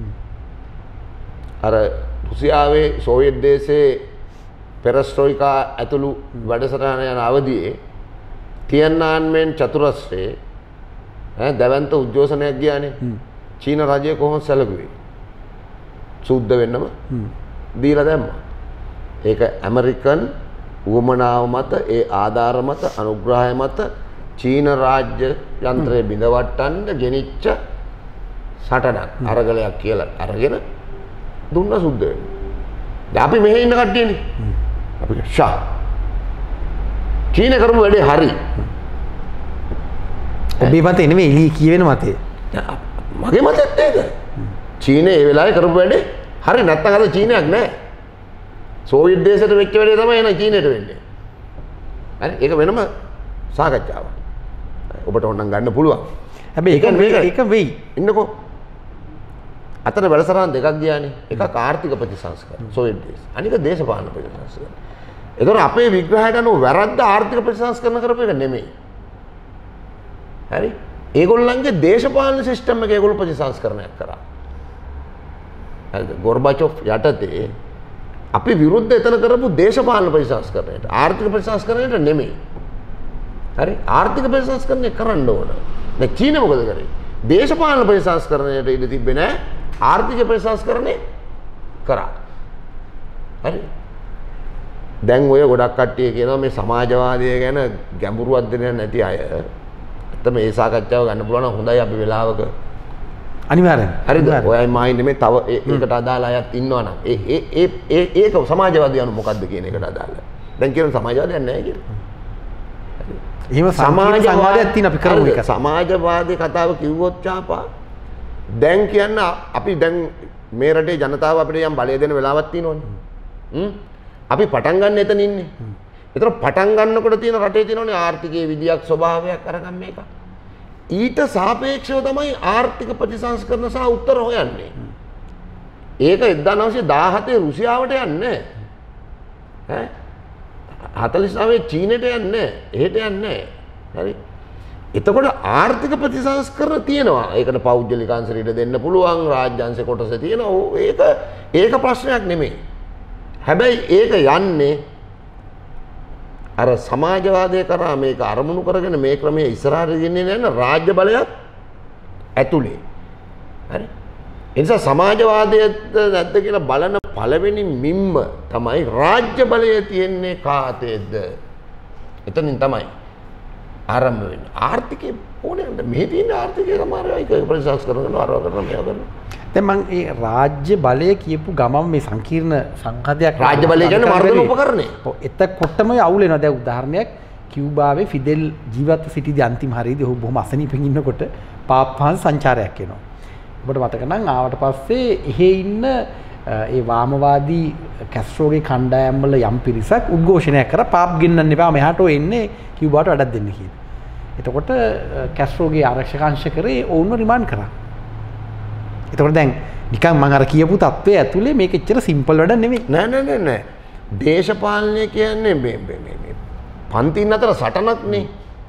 අර රුසියාවේ සෝවියට් දේශයේ පෙරස්ට්‍රොයිකා ඇතුළු වැඩසටහන යන අවධියේ තියන්නාන්මෙන් චතුරස්‍රයේ දැවැන්ත උද්ඝෝෂණයක් ගියානේ. චීන රජය කොහොමද සැලකුවේ? සුද්ධ වෙන්නම දීලා දැම්මා. ඒක ඇමරිකන් උවමනාව මත ඒ ආධාර මත අනුග්‍රහය මත චීන රාජ්‍ය යන්ත්‍රය බිඳවට්ටන්න ගෙනිච්ච සටනක් අරගලයක් කියලා අරගෙන දුන්න සුද්ධ වෙන්න. දැන් අපි මෙහෙ ඉන්න කට්ටියනේ. අපි ෂා චීන කරපු වැඩේ හරි. ඔබේ මතේ නෙමෙයි එළිය කියවෙන මතේ. මගේ මතෙත් ඒක. චීනේ ඒ වෙලාවේ කරපු වැඩේ හරි. නැත්තම් අද චීනයක් නැහැ. සෝවියට් දේශයට වෙච්ච වැඩේ තමයි එන චීනයට වෙන්නේ. හරි ඒක වෙනම සාකච්ඡාවක්. ඔබට ඕනනම් ගන්න පුළුවන්. හැබැයි ඒක වෙයි. ඉන්නකෝ. අතන වැඩසටහන් දෙකක් ගියානේ. එකක් ආර්ථික ප්‍රතිසංස්කරණ සෝවියට් දේශ. අනික දේශපාලන ප්‍රතිසංස්කරණ. ඒතකොට අපේ විග්‍රහයට අනුව වැරද්ද ආර්ථික ප්‍රතිසංස්කරණ කරපු එක නෙමෙයි. හරි? ඒගොල්ලන්ගේ දේශපාලන සිස්ටම් එක ඒගොල්ලෝ ප්‍රතිසංස්කරණයක් කරා. හරිද? ගෝර්බචොව් යටතේ අපි විරුද්ධ එතන කරපු දේශපාලන ප්‍රතිසංස්කරණයට ආර්ථික ප්‍රතිසංස්කරණයට නෙමෙයි. හරි? ආර්ථික ප්‍රතිසංස්කරණය කරන්න ඕන. දැන් චීන මොකද කරේ? දේශපාලන ප්‍රතිසංස්කරණයට ඉඩ තිබ්බේ නැහැ. ආර්ථික ප්‍රතිසංස්කරණය කරා. හරි? දැන් ඔය ගොඩක් කට්ටිය කියනවා මේ සමාජවාදය ගැන ගැඹුරු අධ්‍යයනයක් නැති අය. ඇත්තම මේ සාකච්ඡාව ගන්න පුළුවන් නම් හොඳයි අපි වෙලාවක. අනිවාර්යෙන්. හරිද? ඔයයි මායි නෙමෙයි තව ඒකට අදාළ අයත් ඉන්නවනම් ඒක සමාජවාදී අනු මොකද්ද කියන එකට අදාළ. දැන් කියන සමාජවාදයක් නැහැ කියලා. එහෙම සමාජවාදයක් තියෙන අපි කරමු එක. සමාජවාදී කතාව කිව්වොත් චාපා දැන් කියන්න අපි දැන් මේ රටේ ජනතාව අපිට යම් බලය දෙන වෙලාවක් තියෙනවනේ. අපි පටන් ගන්න එතන ඉන්නේ. ඒතර පටන් ගන්නකොට තියෙන රටේ තියෙනවනේ ආර්ථිකයේ විදියක් ස්වභාවයක් අරගන්න මේක. ඊට සාපේක්ෂව තමයි ආර්ථික ප්‍රතිසංස්කරණ සහ උත්තර හොයන්නේ. ඒක 1917 රුසියාවට යන්නේ නැහැ. 49 චීනට යන්නේ එහෙට යන්නේ හරි. එතකොට ආර්ථික ප්‍රතිසංස්කරණ තියෙනවා. ඒකට පෞද්ගලික අංශ ඉඩ දෙන්න පුළුවන්. රාජ්‍ය අංශ කොටස තියෙනවා. ඒක ප්‍රශ්නයක් නෙමෙයි. හැබැයි ඒක යන්නේ අර සමාජවාදය කරා මේක අරමුණු කරගෙන මේ ක්‍රමයේ ඉස්සරහට ගෙනියන යන රාජ්‍ය බලයක් ඇතුලේ. හරි. ඒ නිසා සමාජවාදයද නැද්ද කියලා බලන පළවෙනි මිම්ම තමයි රාජ්‍ය බලය තියෙන්නේ කාටේද? එතනින් තමයි ආරම්භ වෙන්නේ. ආර්ථිකය ඕනේ නේද? මේ තියෙන ආර්ථිකය තමයි ඒක ප්‍රතිසංස්කරණ කරනවා අරව කරනවා මේවා කරනවා. දැන් මම මේ රාජ්‍ය බලය කියපු ගමන් මේ සංකීර්ණ සංඝාතයක් රාජ්‍ය බලය කියන්නේ මර්ධන උපකරණය. ඔව් එතකොටම අවුල් වෙනවා. දැන් උදාහරණයක් කියුබාවේ ෆිදෙල් ජීවත් සිටිදී අන්තිම හරියදී ඔහු බොහොම අසනීපෙන් ඉන්නකොට පාප්පහන් සංචාරයක් එනවා. ඔබට මතක නම් ආවට පස්සේ එහෙ ඉන්න ඒ වාමවාදී කැස්ට්‍රෝගේ කණ්ඩායම් වල යම් පිරිසක් උද්ඝෝෂණයක් කරා පාප් ගෙන්නන්න එපා මෙහාට ඔය එන්නේ කියුබාට වැඩක් දෙන්න කියලා. එතකොට කැස්ට්‍රෝගේ ආරක්ෂක අංශ කරේ ඔවුන්ව රිමාන්ඩ් කරා. එතකොට දැන් නිකන් මම අර කියපු තත්ත්වයේ ඇතුලේ මේක එච්චර සිම්පල් වැඩක් නෙමෙයි. නෑ. දේශපාලනය කියන්නේ මේ පන්තින් අතර සටනක් නේ.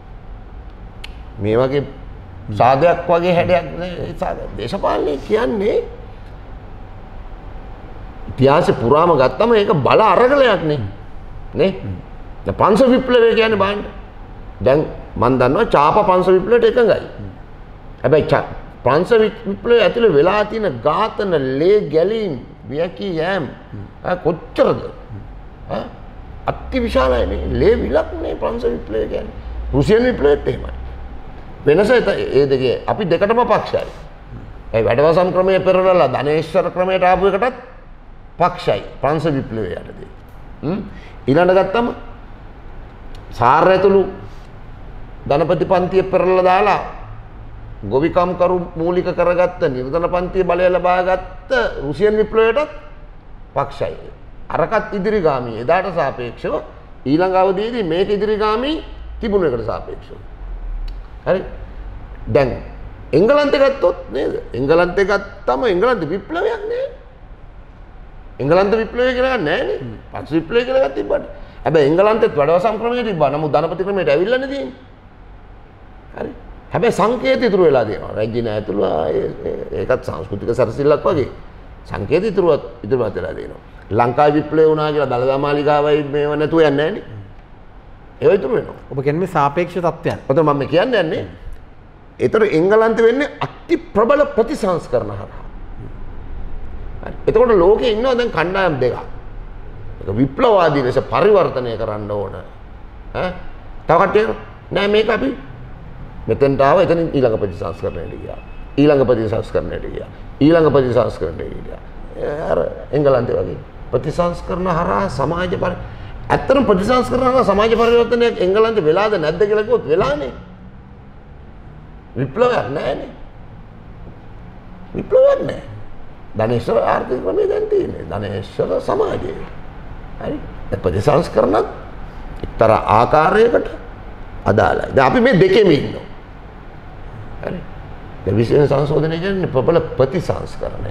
මේ වගේ සාදයක් වගේ හැඩයක් නේ. දේශපාලනය කියන්නේ ඉතිහාසෙ පුරාම ගත්තම ඒක බල අරගලයක් නේ. නේ? දැන් පංස විප්ලවය කියන්නේ බලන්න. දැන් මම දන්නවා චාප පංස විප්ලවයට එකඟයි. හැබැයි පංස විප්ලවය ඇතුලේ වෙලා තියෙන ඝාතන, ලේ ගැලීම්, වියකී යෑම් කොච්චරද? අති විශාලයි නේ. ලේ විලක් නේ පංස විප්ලවය කියන්නේ. රුසියන් විප්ලවයත් එහෙමයි. වෙනස ඒ දෙකේ අපි දෙකටම පක්ෂයි. ඒ වැඩවසම් ක්‍රමයේ පෙරලලා ධනේශ්වර ක්‍රමයට ආපු එකටත් පක්ෂයි පංස විප්ලවය යටතේ. ඊළඟට ගත්තම සාර ඇතුළු ධනපති පන්තිය පෙරලලා දාලා ගොවිකම් කරු මූලික කරගත්ත නිර්ධන පන්තිය බලය ලබාගත්ත රුසියන් විප්ලවයටත් පක්ෂයි. අරකත් ඉදිරිගාමී එදාට සාපේක්ෂව ඊළඟ අවධියේදී මේක ඉදිරිගාමී තිබුණ එකට සාපේක්ෂව. හරි. දැන් එංගලන්තේ ගත්තොත් නේද? එංගලන්තේ ගත්තම එංගලන්ත විප්ලවයක් නේ. එංගලන්ත විප්ලවය කියලා නෑ නේ. පක්ෂ විප්ලවය කියලා ගත්ත තිබ්බට. හැබැයි එංගලන්තෙත් වැඩවසම් ක්‍රමයක තිබ්බා. නමුත් ධනපති ක්‍රමයට ඇවිල්ලා නේ තියෙන්නේ. හරි. හැබැයි සංකේත ඉතුරු වෙලා තියෙනවා. රැජින ඇතුළු ඒකත් සංස්කෘතික සැරසිල්ලක් වගේ. සංකේත ඉතුරුවත් වෙලා තියෙනවා. ලංකාවේ විප්ලවය වුණා කියලා දළදා මාලිගාවයි මේව නැතුව යන්නේ නැහැ නේ. ඒව ඉතුරු වෙනවා. ඔබ කියන්නේ මේ සාපේක්ෂ තත්ත්වයන්. ඔතන මම කියන්නේ යන්නේ. ඒතර එංගලන්තේ වෙන්නේ අති ප්‍රබල ප්‍රතිසංස්කරණ හරහා. හරි. එතකොට ලෝකේ ඉන්නවා දැන් කණ්ඩායම් දෙකක්. ඒක විප්ලවවාදී ලෙස පරිවර්තනය කරන්න ඕන. තව කට්ටිය නෑ මේක අපි මෙතෙන්ට ආව එතනින් ඊළඟ ප්‍රතිසංස්කරණයට ගියා. ඊළඟ ප්‍රතිසංස්කරණයට ගියා. ඊළඟ ප්‍රතිසංස්කරණයට ගියා. අර එංගලන්තේ වගේ ප්‍රතිසංස්කරණ හරහා සමාජ ඇත්තටම ප්‍රතිසංස්කරණ හරහා සමාජ පරිවර්තනයක් එංගලන්තේ වෙලාද නැද්ද කියලා කිව්වොත් වෙලානේ. විප්ලවයක් නැහැනේ. විප්ලවයක් නැහැ. ධනේශ්වර ආර්ථික ක්‍රමය දැන් තියෙන්නේ. ධනේශ්වර සමාජය. හරි. ඒ ප්‍රතිසංස්කරණත් එක්තරා ආකාරයකට අදාළයි. දැන් අපි මේ දෙකෙම ඉන්නවා. හරි. ඒ විශේෂ සංශෝධනය කියන්නේ ප්‍රබල ප්‍රතිසංස්කරණය.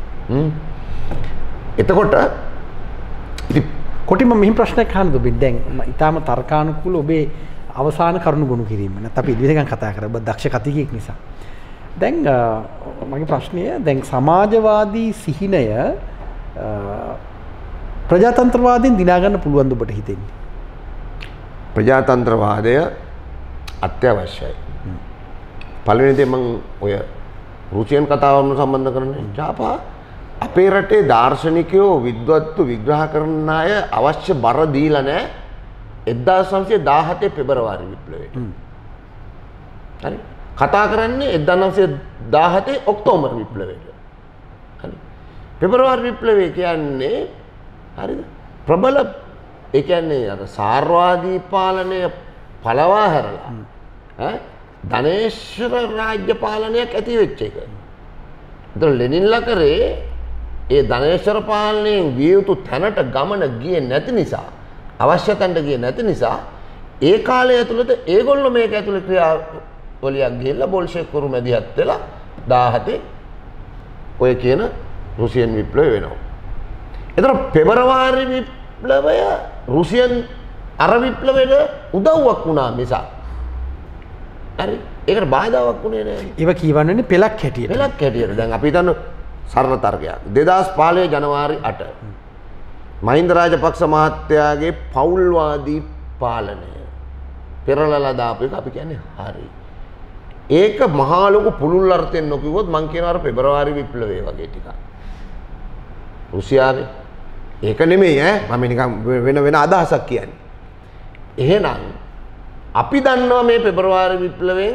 එතකොට ඉතින් කොටිම මෙහි ප්‍රශ්නයක් අහන්න දුබි දැන් ඊටාම තර්කානුකූල ඔබේ අවසාන කරුණු ගොනු කිරීම නැත්නම් අපි ඉදිරියට කතා කරා ඔබ දක්ෂ කතිකයෙක් නිසා දැන් මගේ ප්‍රශ්නය දැන් සමාජවාදී සිහිනය ප්‍රජාතන්ත්‍රවාදයෙන් දිනා ගන්න පුළුවන්ද ඔබට හිතෙන්නේ ප්‍රජාතන්ත්‍රවාදය අත්‍යවශ්‍යයි පළවෙනි දේ මම ඔය රුසියන් කතාවම සම්බන්ධ කරන්නේ ජාපා අපේ රටේ දාර්ශනිකයෝ විද්වත්තු විග්‍රහ කරන අය අවශ්‍ය බර දීලා නැහැ 1917 පෙබරවාරි විප්ලවයට. හරි. කතා කරන්නේ 1917 ඔක්තෝබර් විප්ලවයට. හරි. පෙබරවාරි විප්ලවය කියන්නේ හරිද? ප්‍රබල ඒ කියන්නේ අර සාර්වාදී පාලනය පළවා හැරලා ධනේශ්වර රාජ්‍ය පාලනයක් ඇති වෙච්ච එක. ඒතර ලෙනින්ලා කරේ ඒ ධනේශ්වර පාලනයෙන් ගිය යුතු තැනට ගමන ගියේ නැති නිසා අවශ්‍ය තැනට ගියේ නැති නිසා ඒ කාලය ඇතුළත ඒගොල්ලෝ මේක ඇතුළේ ක්‍රියාවලියක් ගිහිල්ලා බොල්ෂෙවික්වරු මැදිහත් වෙලා 17 ඔය කියන රුසියන් විප්ලවය වෙනවා. ඒතර පෙබරවාරි විප්ලවය රුසියන් අර විප්ලවයට උදව්වක් වුණා මිසක් හරි ඒකට බාධාවක් වුණේ නැහැ. ඒව කියවන්නේ පෙලක් හැටියට. පෙලක් හැටියට. දැන් අපි හිතන්න සරල තර්කයක් 2015 ජනවාරි 8 මහින්ද රාජපක්ෂ මහත්තයාගේ පෞල්වාදී පාලනය පෙරලලා දාපු එක අපි කියන්නේ හරි. ඒක මහා ලොකු පුළුල් අර්ථයෙන් නොකියුවොත් මං කියනවා අර පෙබරවාරි විප්ලවය වගේ ටිකක්. රුසියාවේ ඒක නෙමෙයි මම නිකන් වෙන අදහසක් කියන්නේ. එහෙනම් අපි දන්නවා මේ පෙබරවාරි විප්ලවයෙන්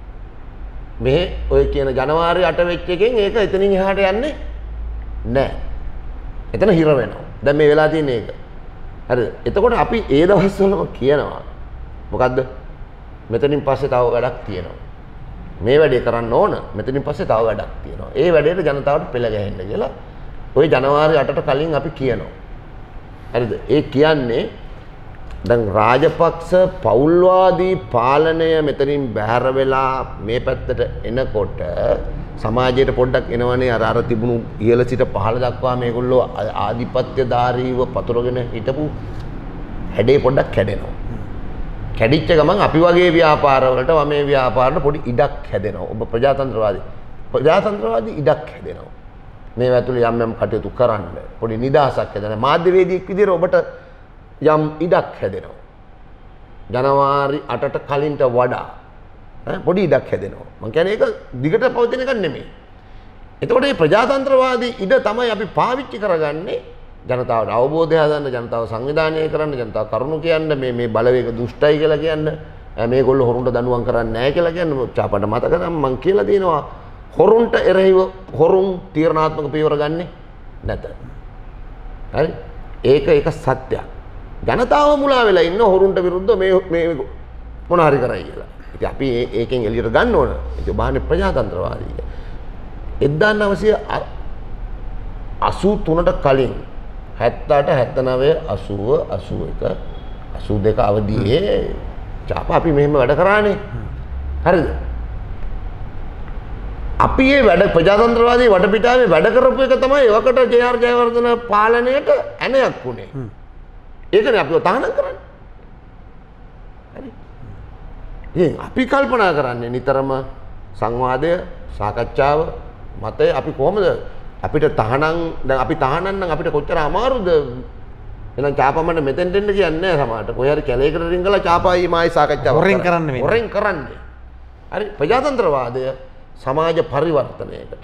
මේ ඔය කියන ජනවාරි 8 වෙච්ච එකෙන් ඒක එතනින් එහාට යන්නේ නැහැ. එතන හිර වෙනවා. දැන් මේ වෙලා තියෙන එක. හරිද? එතකොට අපි ඒ දවස්වලම කියනවා මොකද්ද? මෙතනින් පස්සේ තව වැඩක් තියෙනවා. මේ වැඩේ කරන්න ඕන. මෙතනින් පස්සේ තව වැඩක් තියෙනවා. ඒ වැඩේට ජනතාවට පෙළ ගැහෙන්න කියලා ඔය ජනවාරි 8ට කලින් අපි කියනවා. හරිද? ඒ කියන්නේ දැන් රාජපක්ෂ පෞල්වාදී පාලනය මෙතනින් බැහැර වෙලා මේ පැත්තට එනකොට සමාජයට පොඩ්ඩක් එනවනේ අර තිබුණු ඉහළ සිට පහළ දක්වා මේගොල්ලෝ ආධිපත්‍යධාරීව පතුරගෙන හිටපු හැඩේ පොඩ්ඩක් කැඩෙනවා. කැඩිච්ච ගමන් අපි වගේ ව්‍යාපාරවලට වමේ ව්‍යාපාරවලට පොඩි ඉඩක් හැදෙනවා. ඔබ ප්‍රජාතන්ත්‍රවාදී ඉඩක් හැදෙනවා. මේ ඇතුළේ යම් යම් කටයුතු කරන්න පොඩි නිදහසක් හැදෙනවා. මාධ්‍යවේදියෙක් විදිහට ඔබට යම් ඉඩක් හැදෙනවා. ජනවාරි 8ට කලින්ට වඩා පොඩි ඉඩක් හැදෙනවා. මම කියන්නේ ඒක දිගට පවතින එකක් නෙමෙයි. එතකොට මේ ප්‍රජාතන්ත්‍රවාදී ඉඩ තමයි අපි පාවිච්චි කරගන්නේ ජනතාවට අවබෝධය හදන්න, ජනතාව සංවිධානය කරන්න, ජනතාව කරුණු කියන්න, මේ බලවේග දුෂ්ටයි කියලා කියන්න, මේගොල්ලෝ හොරුන්ට දඬුවම් කරන්නේ නැහැ කියලා කියන්න. චාපට මතක නම් මම කියලා දිනවා හොරුන්ට එරෙහිව හොරුන් තීරණාත්මක පියවර ගන්නෙ නැත. හරි? ඒක සත්‍යයක්. ජනතාව මුලා වෙලා ඉන්න හොරුන්ට විරුද්ධව මේ මොන හරි කරයි කියලා. ඉතින් අපි ඒකෙන් එළියට ගන්න ඕන. ඒක බාහනේ ප්‍රජාතන්ත්‍රවාදී. 1983ට කලින් 78 79 80 81 82 අවදියේ චාප අපි මෙහෙම වැඩ කරානේ. හරිද? අපි මේ වැඩ ප්‍රජාතන්ත්‍රවාදී වටපිටාවේ වැඩ කරපු එක තමයි එවකට ජේ.ආර්. ජයවර්ධන පාලනයට ඇණයක් වුණේ. ඒකනේ අපිව තහනම් කරන්නේ. හරි. ඉතින් අපි කල්පනා කරන්නේ නිතරම සංවාදය, සාකච්ඡාව, මතය අපි කොහොමද අපිට තහනම් දැන් අපි තහනම් නම් අපිට කොච්චර අමාරුද? එහෙනම් චාපමන්න මෙතෙන්ට එන්න කියන්නේ නැහැ සමහරට. කොහේ හරි කැලේකට රින්ගලා චාපයි මායි සාකච්ඡාව හොරෙන් කරන්න වෙන්නේ. හොරෙන් කරන්නේ. හරි. ප්‍රජාතන්ත්‍රවාදය සමාජ පරිවර්තනයකට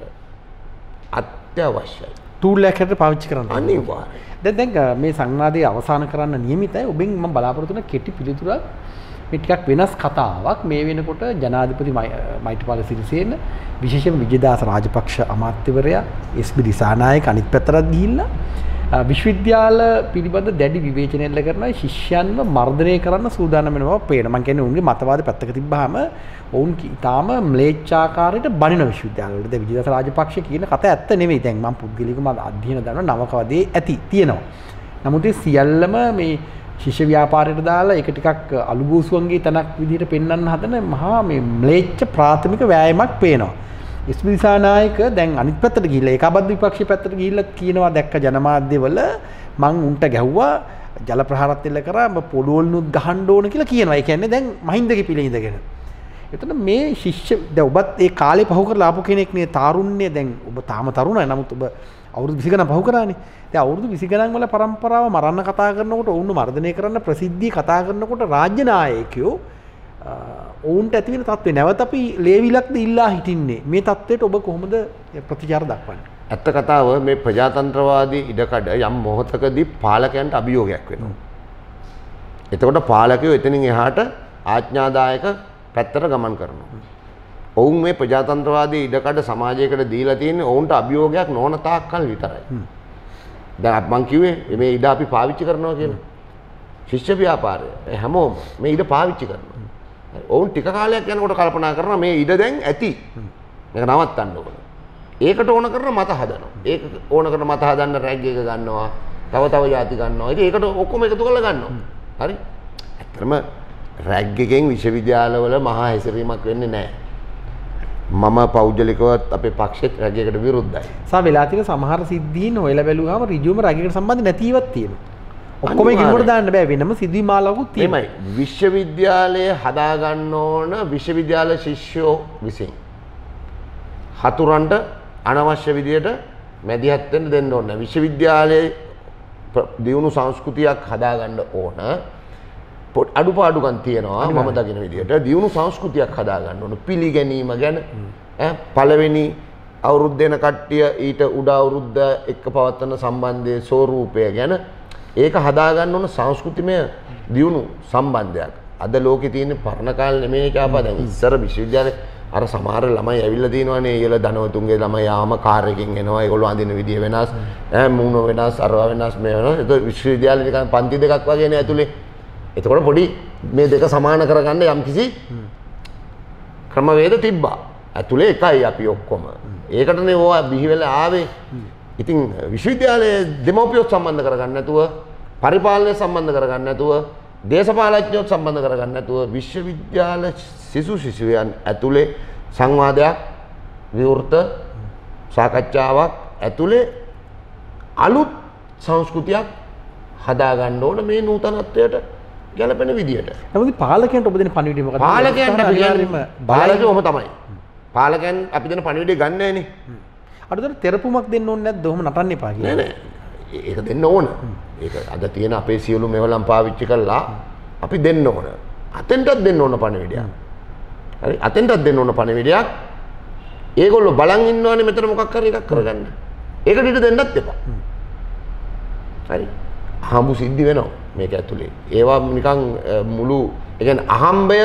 අත්‍යවශ්‍යයි. ටූල් එකකට පාවිච්චි කරන්න. අනිවාර්යයෙන්. දැන් මේ සංවාදයේ අවසන් කරන්න නියමිතයි. ඔබෙන් මම බලාපොරොත්තු වෙන කෙටි පිළිතුරක් මේ ටිකක් වෙනස් කතාවක්. මේ වෙනකොට ජනාධිපති මෛත්‍රීපාල සිරිසේන, විශේෂයෙන් විජේදාස රාජපක්ෂ අමාත්‍යවරයා, එස්.බී. දිසානායක අනිත් පැත්තට ගිහිල්ලා විශ්වවිද්‍යාල පිළිබඳ දැඩි විවේචනය එල්ල කරනවා. ශිෂ්‍යයන්ව මර්ධනය කරන්න සූදානම් වෙනවා පේන. මම කියන්නේ උන්ගේ මතවාද පැත්තක තිබ්බහම ඔවුන් ඊටාම ම්ලේච්ඡාකාරයට බනින විශ්වවිද්‍යාලවලට. දැන් විජේදාස රාජපක්ෂ කියන කතා ඇත්ත නෙවෙයි. දැන් මම පුද්ගලිකව අධ්‍යයන දරන නවකවදේ ඇති තියෙනවා. නමුත් ඒ සියල්ලම මේ ශිෂ්‍ය ව්‍යාපාරයට දාලා ඒක ටිකක් අලුබෝසුවන්ගේ තනක් විදිහට පෙන්වන්න හදන මහා මේ ම්ලේච්ඡ ප්‍රාථමික වෑයමක් පේනවා. එස්.බී. දිසානායක දැන් අනිත් පැත්තට ගිහිල්ලා ඒකාබද්ධ විපක්ෂයේ පැත්තට ගිහිල්ලා කියනවා දැක්ක ජනමාධ්‍යවල මං උන්ට ගැහුවා ජල ප්‍රහාරات එල්ල කරා පොඩෝල්නුත් ගහන්න ඕන කියලා කියනවා. ඒ කියන්නේ දැන් මහින්දගේ පිළේ ඉඳගෙන. එතන මේ ශිෂ්‍ය දැන් ඔබත් ඒ කාලේ පහු කරලා ආපු කෙනෙක් නේ. තාරුණ්‍ය දැන් ඔබ තාම තරුණයි. නමුත් ඔබ අවුරුදු 20 ගණන් පහු කරානේ. දැන් අවුරුදු 20 ගණන් වල પરම්පරාව මරන්න කතා කරනකොට ඔවුන් මර්ධනය කරන්න ප්‍රසිද්ධිය කතා කරනකොට රාජ්‍ය නායකයෝ ඔවුන්ට ඇති වෙන තත්ත්වේ නැවත අපි ලේවිලක්ද ඉල්ලා හිටින්නේ. මේ තත්ත්වයට ඔබ කොහොමද ප්‍රතිචාර දක්වන්නේ? ඇත්ත කතාව මේ ප්‍රජාතන්ත්‍රවාදී ඉඩකඩ යම් මොහොතකදී පාලකයන්ට අභියෝගයක් වෙනවා. එතකොට පාලකයෝ එතනින් එහාට ආඥාදායක පැත්තට ගමන් කරනවා. ඔවුන් මේ ප්‍රජාතන්ත්‍රවාදී ඉඩකඩ සමාජයකට දීලා තියෙන්නේ ඔවුන්ට අභියෝගයක් නොවන තාක්කල් විතරයි. දැන් මම කිව්වේ මේ ඉඩ අපි පාවිච්චි කරනවා කියලා. ශිෂ්‍ය ව්‍යාපාරය හැමෝම මේ ඉඩ පාවිච්චි කරනවා. ඔවුන් ටික කාලයක් යනකොට කල්පනා කරනවා මේ ඉඩ දැන් ඇති. මේක නවත්තන්න ඕන. ඒකට ඕන කරන මත හදනවා. ඒක ඕන කරන මත හදන්න රැග් එක ගන්නවා. තව ಜಾති ගන්නවා. ඉතින් ඒකට ඔක්කොම එකතු කරලා ගන්නවා. හරි? ඇත්තටම රැග් එකෙන් විශ්වවිද්‍යාලවල මහා හැසිරීමක් වෙන්නේ නැහැ. මම පෞද්ගලිකවත් අපේ පක්ෂෙත් රැග් එකට විරුද්ධයි. වෙලා තියෙන සමහර සිද්ධීන් හොයලා බැලුවාම ඍජුවම රැග් එකට සම්බන්ධ නැතිවක් තියෙනවා. ඔක්කොම කිව්වට දාන්න බෑ වෙනම සිද්ධි මාලාවකුත් තියෙනවා. එමයයි විශ්වවිද්‍යාලයේ හදා ගන්න ඕන විශ්වවිද්‍යාල ශිෂ්‍යෝ විසින් හතුරන්ට අනවශ්‍ය විදියට මැදිහත් වෙන්න දෙන්න ඕන. විශ්වවිද්‍යාලයේ දියුණු සංස්කෘතියක් හදා ගන්න ඕන. අඩුපාඩුකම් තියෙනවා මම දකින විදියට. දියුණු සංස්කෘතියක් හදා ගන්න ඕන. පිළිගැනීම ගැන පළවෙනි අවුරුද්ද එන කට්ටිය ඊට උඩ අවුරුද්ද එක්ක පවත්වන සම්බන්ධයේ ස්වරූපය ගැන ඒක හදාගන්න ඕන සංස්කෘතිමය දියුණු සම්බන්ධයක්. අද ලෝකේ තියෙන පරණ කාලේ නෙමෙයි කාපා. දැන් ඉස්සර විශ්වවිද්‍යාලේ අර සමහර ළමයි ඇවිල්ලා තියෙනවානේ. ඊළ ධනවතුන්ගේ ළමයි ආම කාර් එකකින් එනවා. ඒගොල්ලෝ අඳින විදිය වෙනස්, මූණ වෙනස්, අරවා වෙනස් මේ වෙනවා. ඒක විශ්වවිද්‍යාලේ නිකන් පන්ති දෙකක් වගේනේ ඇතුලේ. එතකොට පොඩි මේ දෙක සමාන කරගන්න යම්කිසි ක්‍රමවේද තිබ්බා. ඇතුලේ එකයි අපි ඔක්කොම. ඒකටනේ ඕවා බිහි වෙලා ආවේ. ඉතින් විශ්වවිද්‍යාලයේ දෙමව්පියෝ සම්බන්ධ කරගන්න නැතුව, පරිපාලනය සම්බන්ධ කරගන්න නැතුව දේශපාලඥයෝ සම්බන්ධ කරගන්න නැතුව විශ්වවිද්‍යාල සිසුවියන් ඇතුලේ සංවාදයක් විවෘත සාකච්ඡාවක් ඇතුලේ අලුත් සංස්කෘතියක් හදා ගන්න ඕන මේ නූතනත්වයට ගැලපෙන විදියට. නමුත් පාලකයන්ට ඔබ දෙන පණිවිඩය මොකක්ද? පාලකයන්ට අපි කියන්නේ පාලකයෝම තමයි. පාලකයන් අපි දෙන පණිවිඩය ගන්න නැහැනේ. අරතර තෙරපුමක් දෙන්න ඕනේ නැද්ද? ඔහොම නටන්න එපා කියලා. නෑ නෑ. ඒක දෙන්න ඕන. ඒක අද තියෙන අපේ සියලු මෙවලම් පාවිච්චි කරලා අපි දෙන්න ඕන. අතෙන්ටත් දෙන්න ඕන පණිවිඩයක්. හරි අතෙන්ටත් දෙන්න ඕන පණිවිඩයක්. ඒගොල්ලෝ බලන් ඉන්නවනේ මෙතන මොකක් හරි එකක් කරගන්න. ඒකට ඊට දෙන්නත් එපා. හරි. අහඹු සිද්ධි වෙනවා මේක ඇතුලේ. ඒවා නිකන් මුළු ඒ කියන්නේ අහම්බය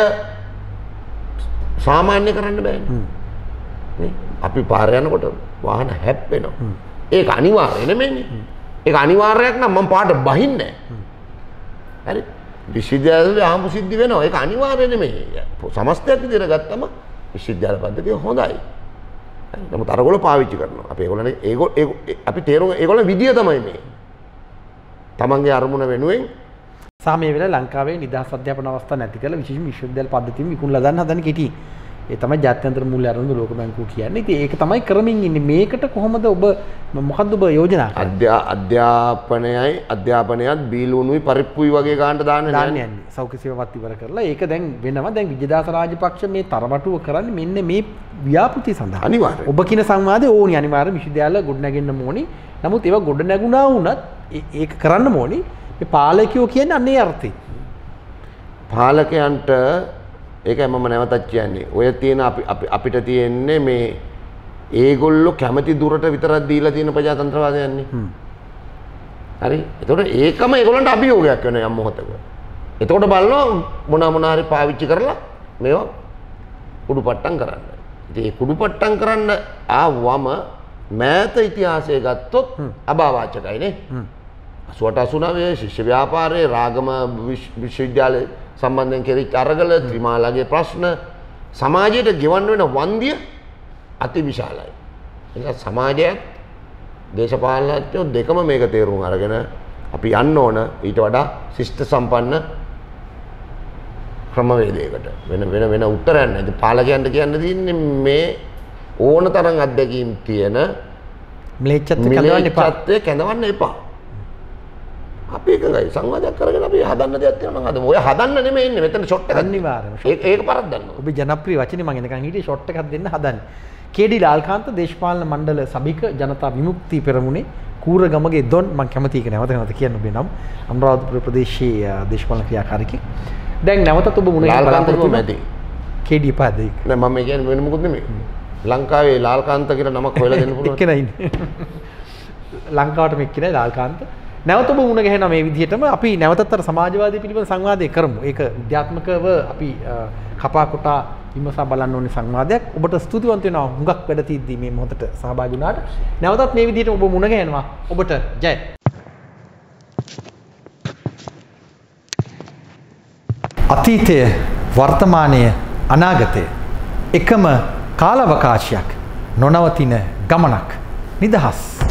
සාමාන්‍ය කරන්න බෑනේ. නේ? අපි පාර යනකොට වාහන හැප්පෙනවා. ඒක අනිවාර්ය නෙමෙයිනේ. ඒක අනිවාර්යයක් නම් මම පාට බහින්නේ නැහැ. හරි. විශ්වවිද්‍යාලවල අහඹු සිද්ධි වෙනවා. ඒක අනිවාර්ය නෙමෙයි. සමස්තයක් විදිහට ගත්තම විශ්වවිද්‍යාල පද්ධතිය හොඳයි. නමුත් අරගොල්ලෝ පාවිච්චි කරනවා. අපි ඒගොල්ලෝ අපි තේරුම් ඒගොල්ලෝ විදිය තමයි මේ. තමන්ගේ අරමුණ වෙනුවෙන් සාමය වෙලා ලංකාවේ නිදහස් අධ්‍යාපන අවස්ථා නැති කරලා විශේෂ විශ්වවිද්‍යාල පද්ධතියම විකුණලා දාන්න හදන කෙටි. ඒ තමයි ජාත්‍යන්තර මූල්‍ය අරමුණු ලෝක බැංකුව කියන්නේ. ඉතින් ඒක තමයි කරමින් ඉන්නේ. මේකට කොහොමද ඔබ මොකද්ද ඔබ යෝජනා කරන්නේ? අධ්‍යාපනයත් බීලුණුයි පරිප්පුයි වගේ ගන්නට දාන්නේ යන්නේ. සෞඛ්‍ය සේවාවත් ඉවර කරලා ඒක දැන් වෙනවා. දැන් විජයදාස රාජපක්ෂ මේ තරවටුව කරන්නේ මෙන්න මේ ව්‍යාපෘති සඳහා. අනිවාර්යයෙන්. ඔබ කියන සංවාදේ ඕනි අනිවාර්ය විශ්වවිද්‍යාල ගොඩ නැගෙන්න ඕනි. නමුත් ඒවා ගොඩ නැගුණා වුණත් ඒක කරන්න ඕනි. මේ පාලකයෝ කියන්නේ අන්නේ අර්ථය. පාලකයන්ට ඒකයි මම නැවතත් කියන්නේ. ඔය තියෙන අපිට තියෙන්නේ මේ ඒගොල්ලෝ කැමති දුරට විතරක් දීලා තියෙන ප්‍රජාතන්ත්‍රවාදය යන්නේ. හරි. ඒතකොට ඒකම ඒගොල්ලන්ට අභියෝගයක් වෙනවා යම් මොහොතක. එතකොට බලනවා මොන හරි පාවිච්චි කරලා මේවා කුඩුපට්ටම් කරන්න. ඉතින් ඒ කුඩුපට්ටම් කරන්න ආවම මෑත ඉතිහාසය ගත්තොත් අභාවාචකයි නේ. 88 ශිෂ්‍ය ව්‍යාපාරයේ රාගම විශ්වවිද්‍යාලය සම්බන්ධයෙන් කෙරිච්ච අරගල ත්‍රිමාලාගේ ප්‍රශ්න සමාජයට ගෙවන්න වෙන වන්දිය අතිවිශාලයි. ඒක සමාජයත් දේශපාලනඥයෝ දෙකම මේක තේරුම් අරගෙන අපි යන්න ඕන ඊට වඩා ශිෂ්ට සම්පන්න ක්‍රමවේදයකට වෙන උත්තරයක් නැහැ. පාලකයන්ට කියන්න තියෙන්නේ මේ ඕන තරම් අත්දැකීම් තියෙන මිලේච්ඡත්වය කැඳවන්න එපා. අපි එකයි සංවාදයක් කරගෙන අපි හදන්න දෙයක් තියෙනවා නම් හදමු. ඔය හදන්න නෙමෙයි ඉන්නේ මෙතන ෂොට් එකක් අනිවාර්යයෙන්ම. ඒක පරද්දන්න. ඔබේ ජනප්‍රිය වචනේ මම එනකන් හිටියේ ෂොට් එකක් දෙන්න හදන්නේ. කේ.ඩී. ලාල්කාන්ත දේශපාලන මණ්ඩල සභික ජනතා විමුක්ති පෙරමුණේ කූරගමගේ දොන් මම කැමති එක නැවත කියන්න ඔබේ නම් අනුරාධපුර ප්‍රදේශයේ දේශපාලන ක්‍රියාකාරිකෙක්. දැන් නැවතත් ඔබ මුණ ගැහෙන බලාපොරොත්තු මැදි. කේ.ඩී. පාදේ. නෑ මම කියන්නේ වෙන මොකුත් නෙමෙයි. ලංකාවේ ලාල්කාන්ත කියලා නමක් හොයලා දෙන්න පුළුවන්. එක්කෙනා ඉන්නේ. ලංකාවටම එක්කෙනා ලාල්කාන්ත. නැවත ඔබ මුණ ගැහෙනවා මේ විදිහටම අපි නැවතත් අර සමාජවාදී පිළිබඳ සංවාදය කරමු. ඒක විද්‍යාත්මකව අපි කපා කොටා විමසා බලන්න ඕනේ සංවාදයක්. ඔබට ස්තුතිවන්ත වෙනවා හුඟක් වැඩ තියද්දී මේ මොහොතට සහභාගී වුණාට. නැවතත් මේ විදිහට ඔබ මුණ ගැහෙනවා. ඔබට ජය. අතීතය, වර්තමානය, අනාගතය එකම කාලාවකාශයක් නොනවතින ගමනක්. නිදහස්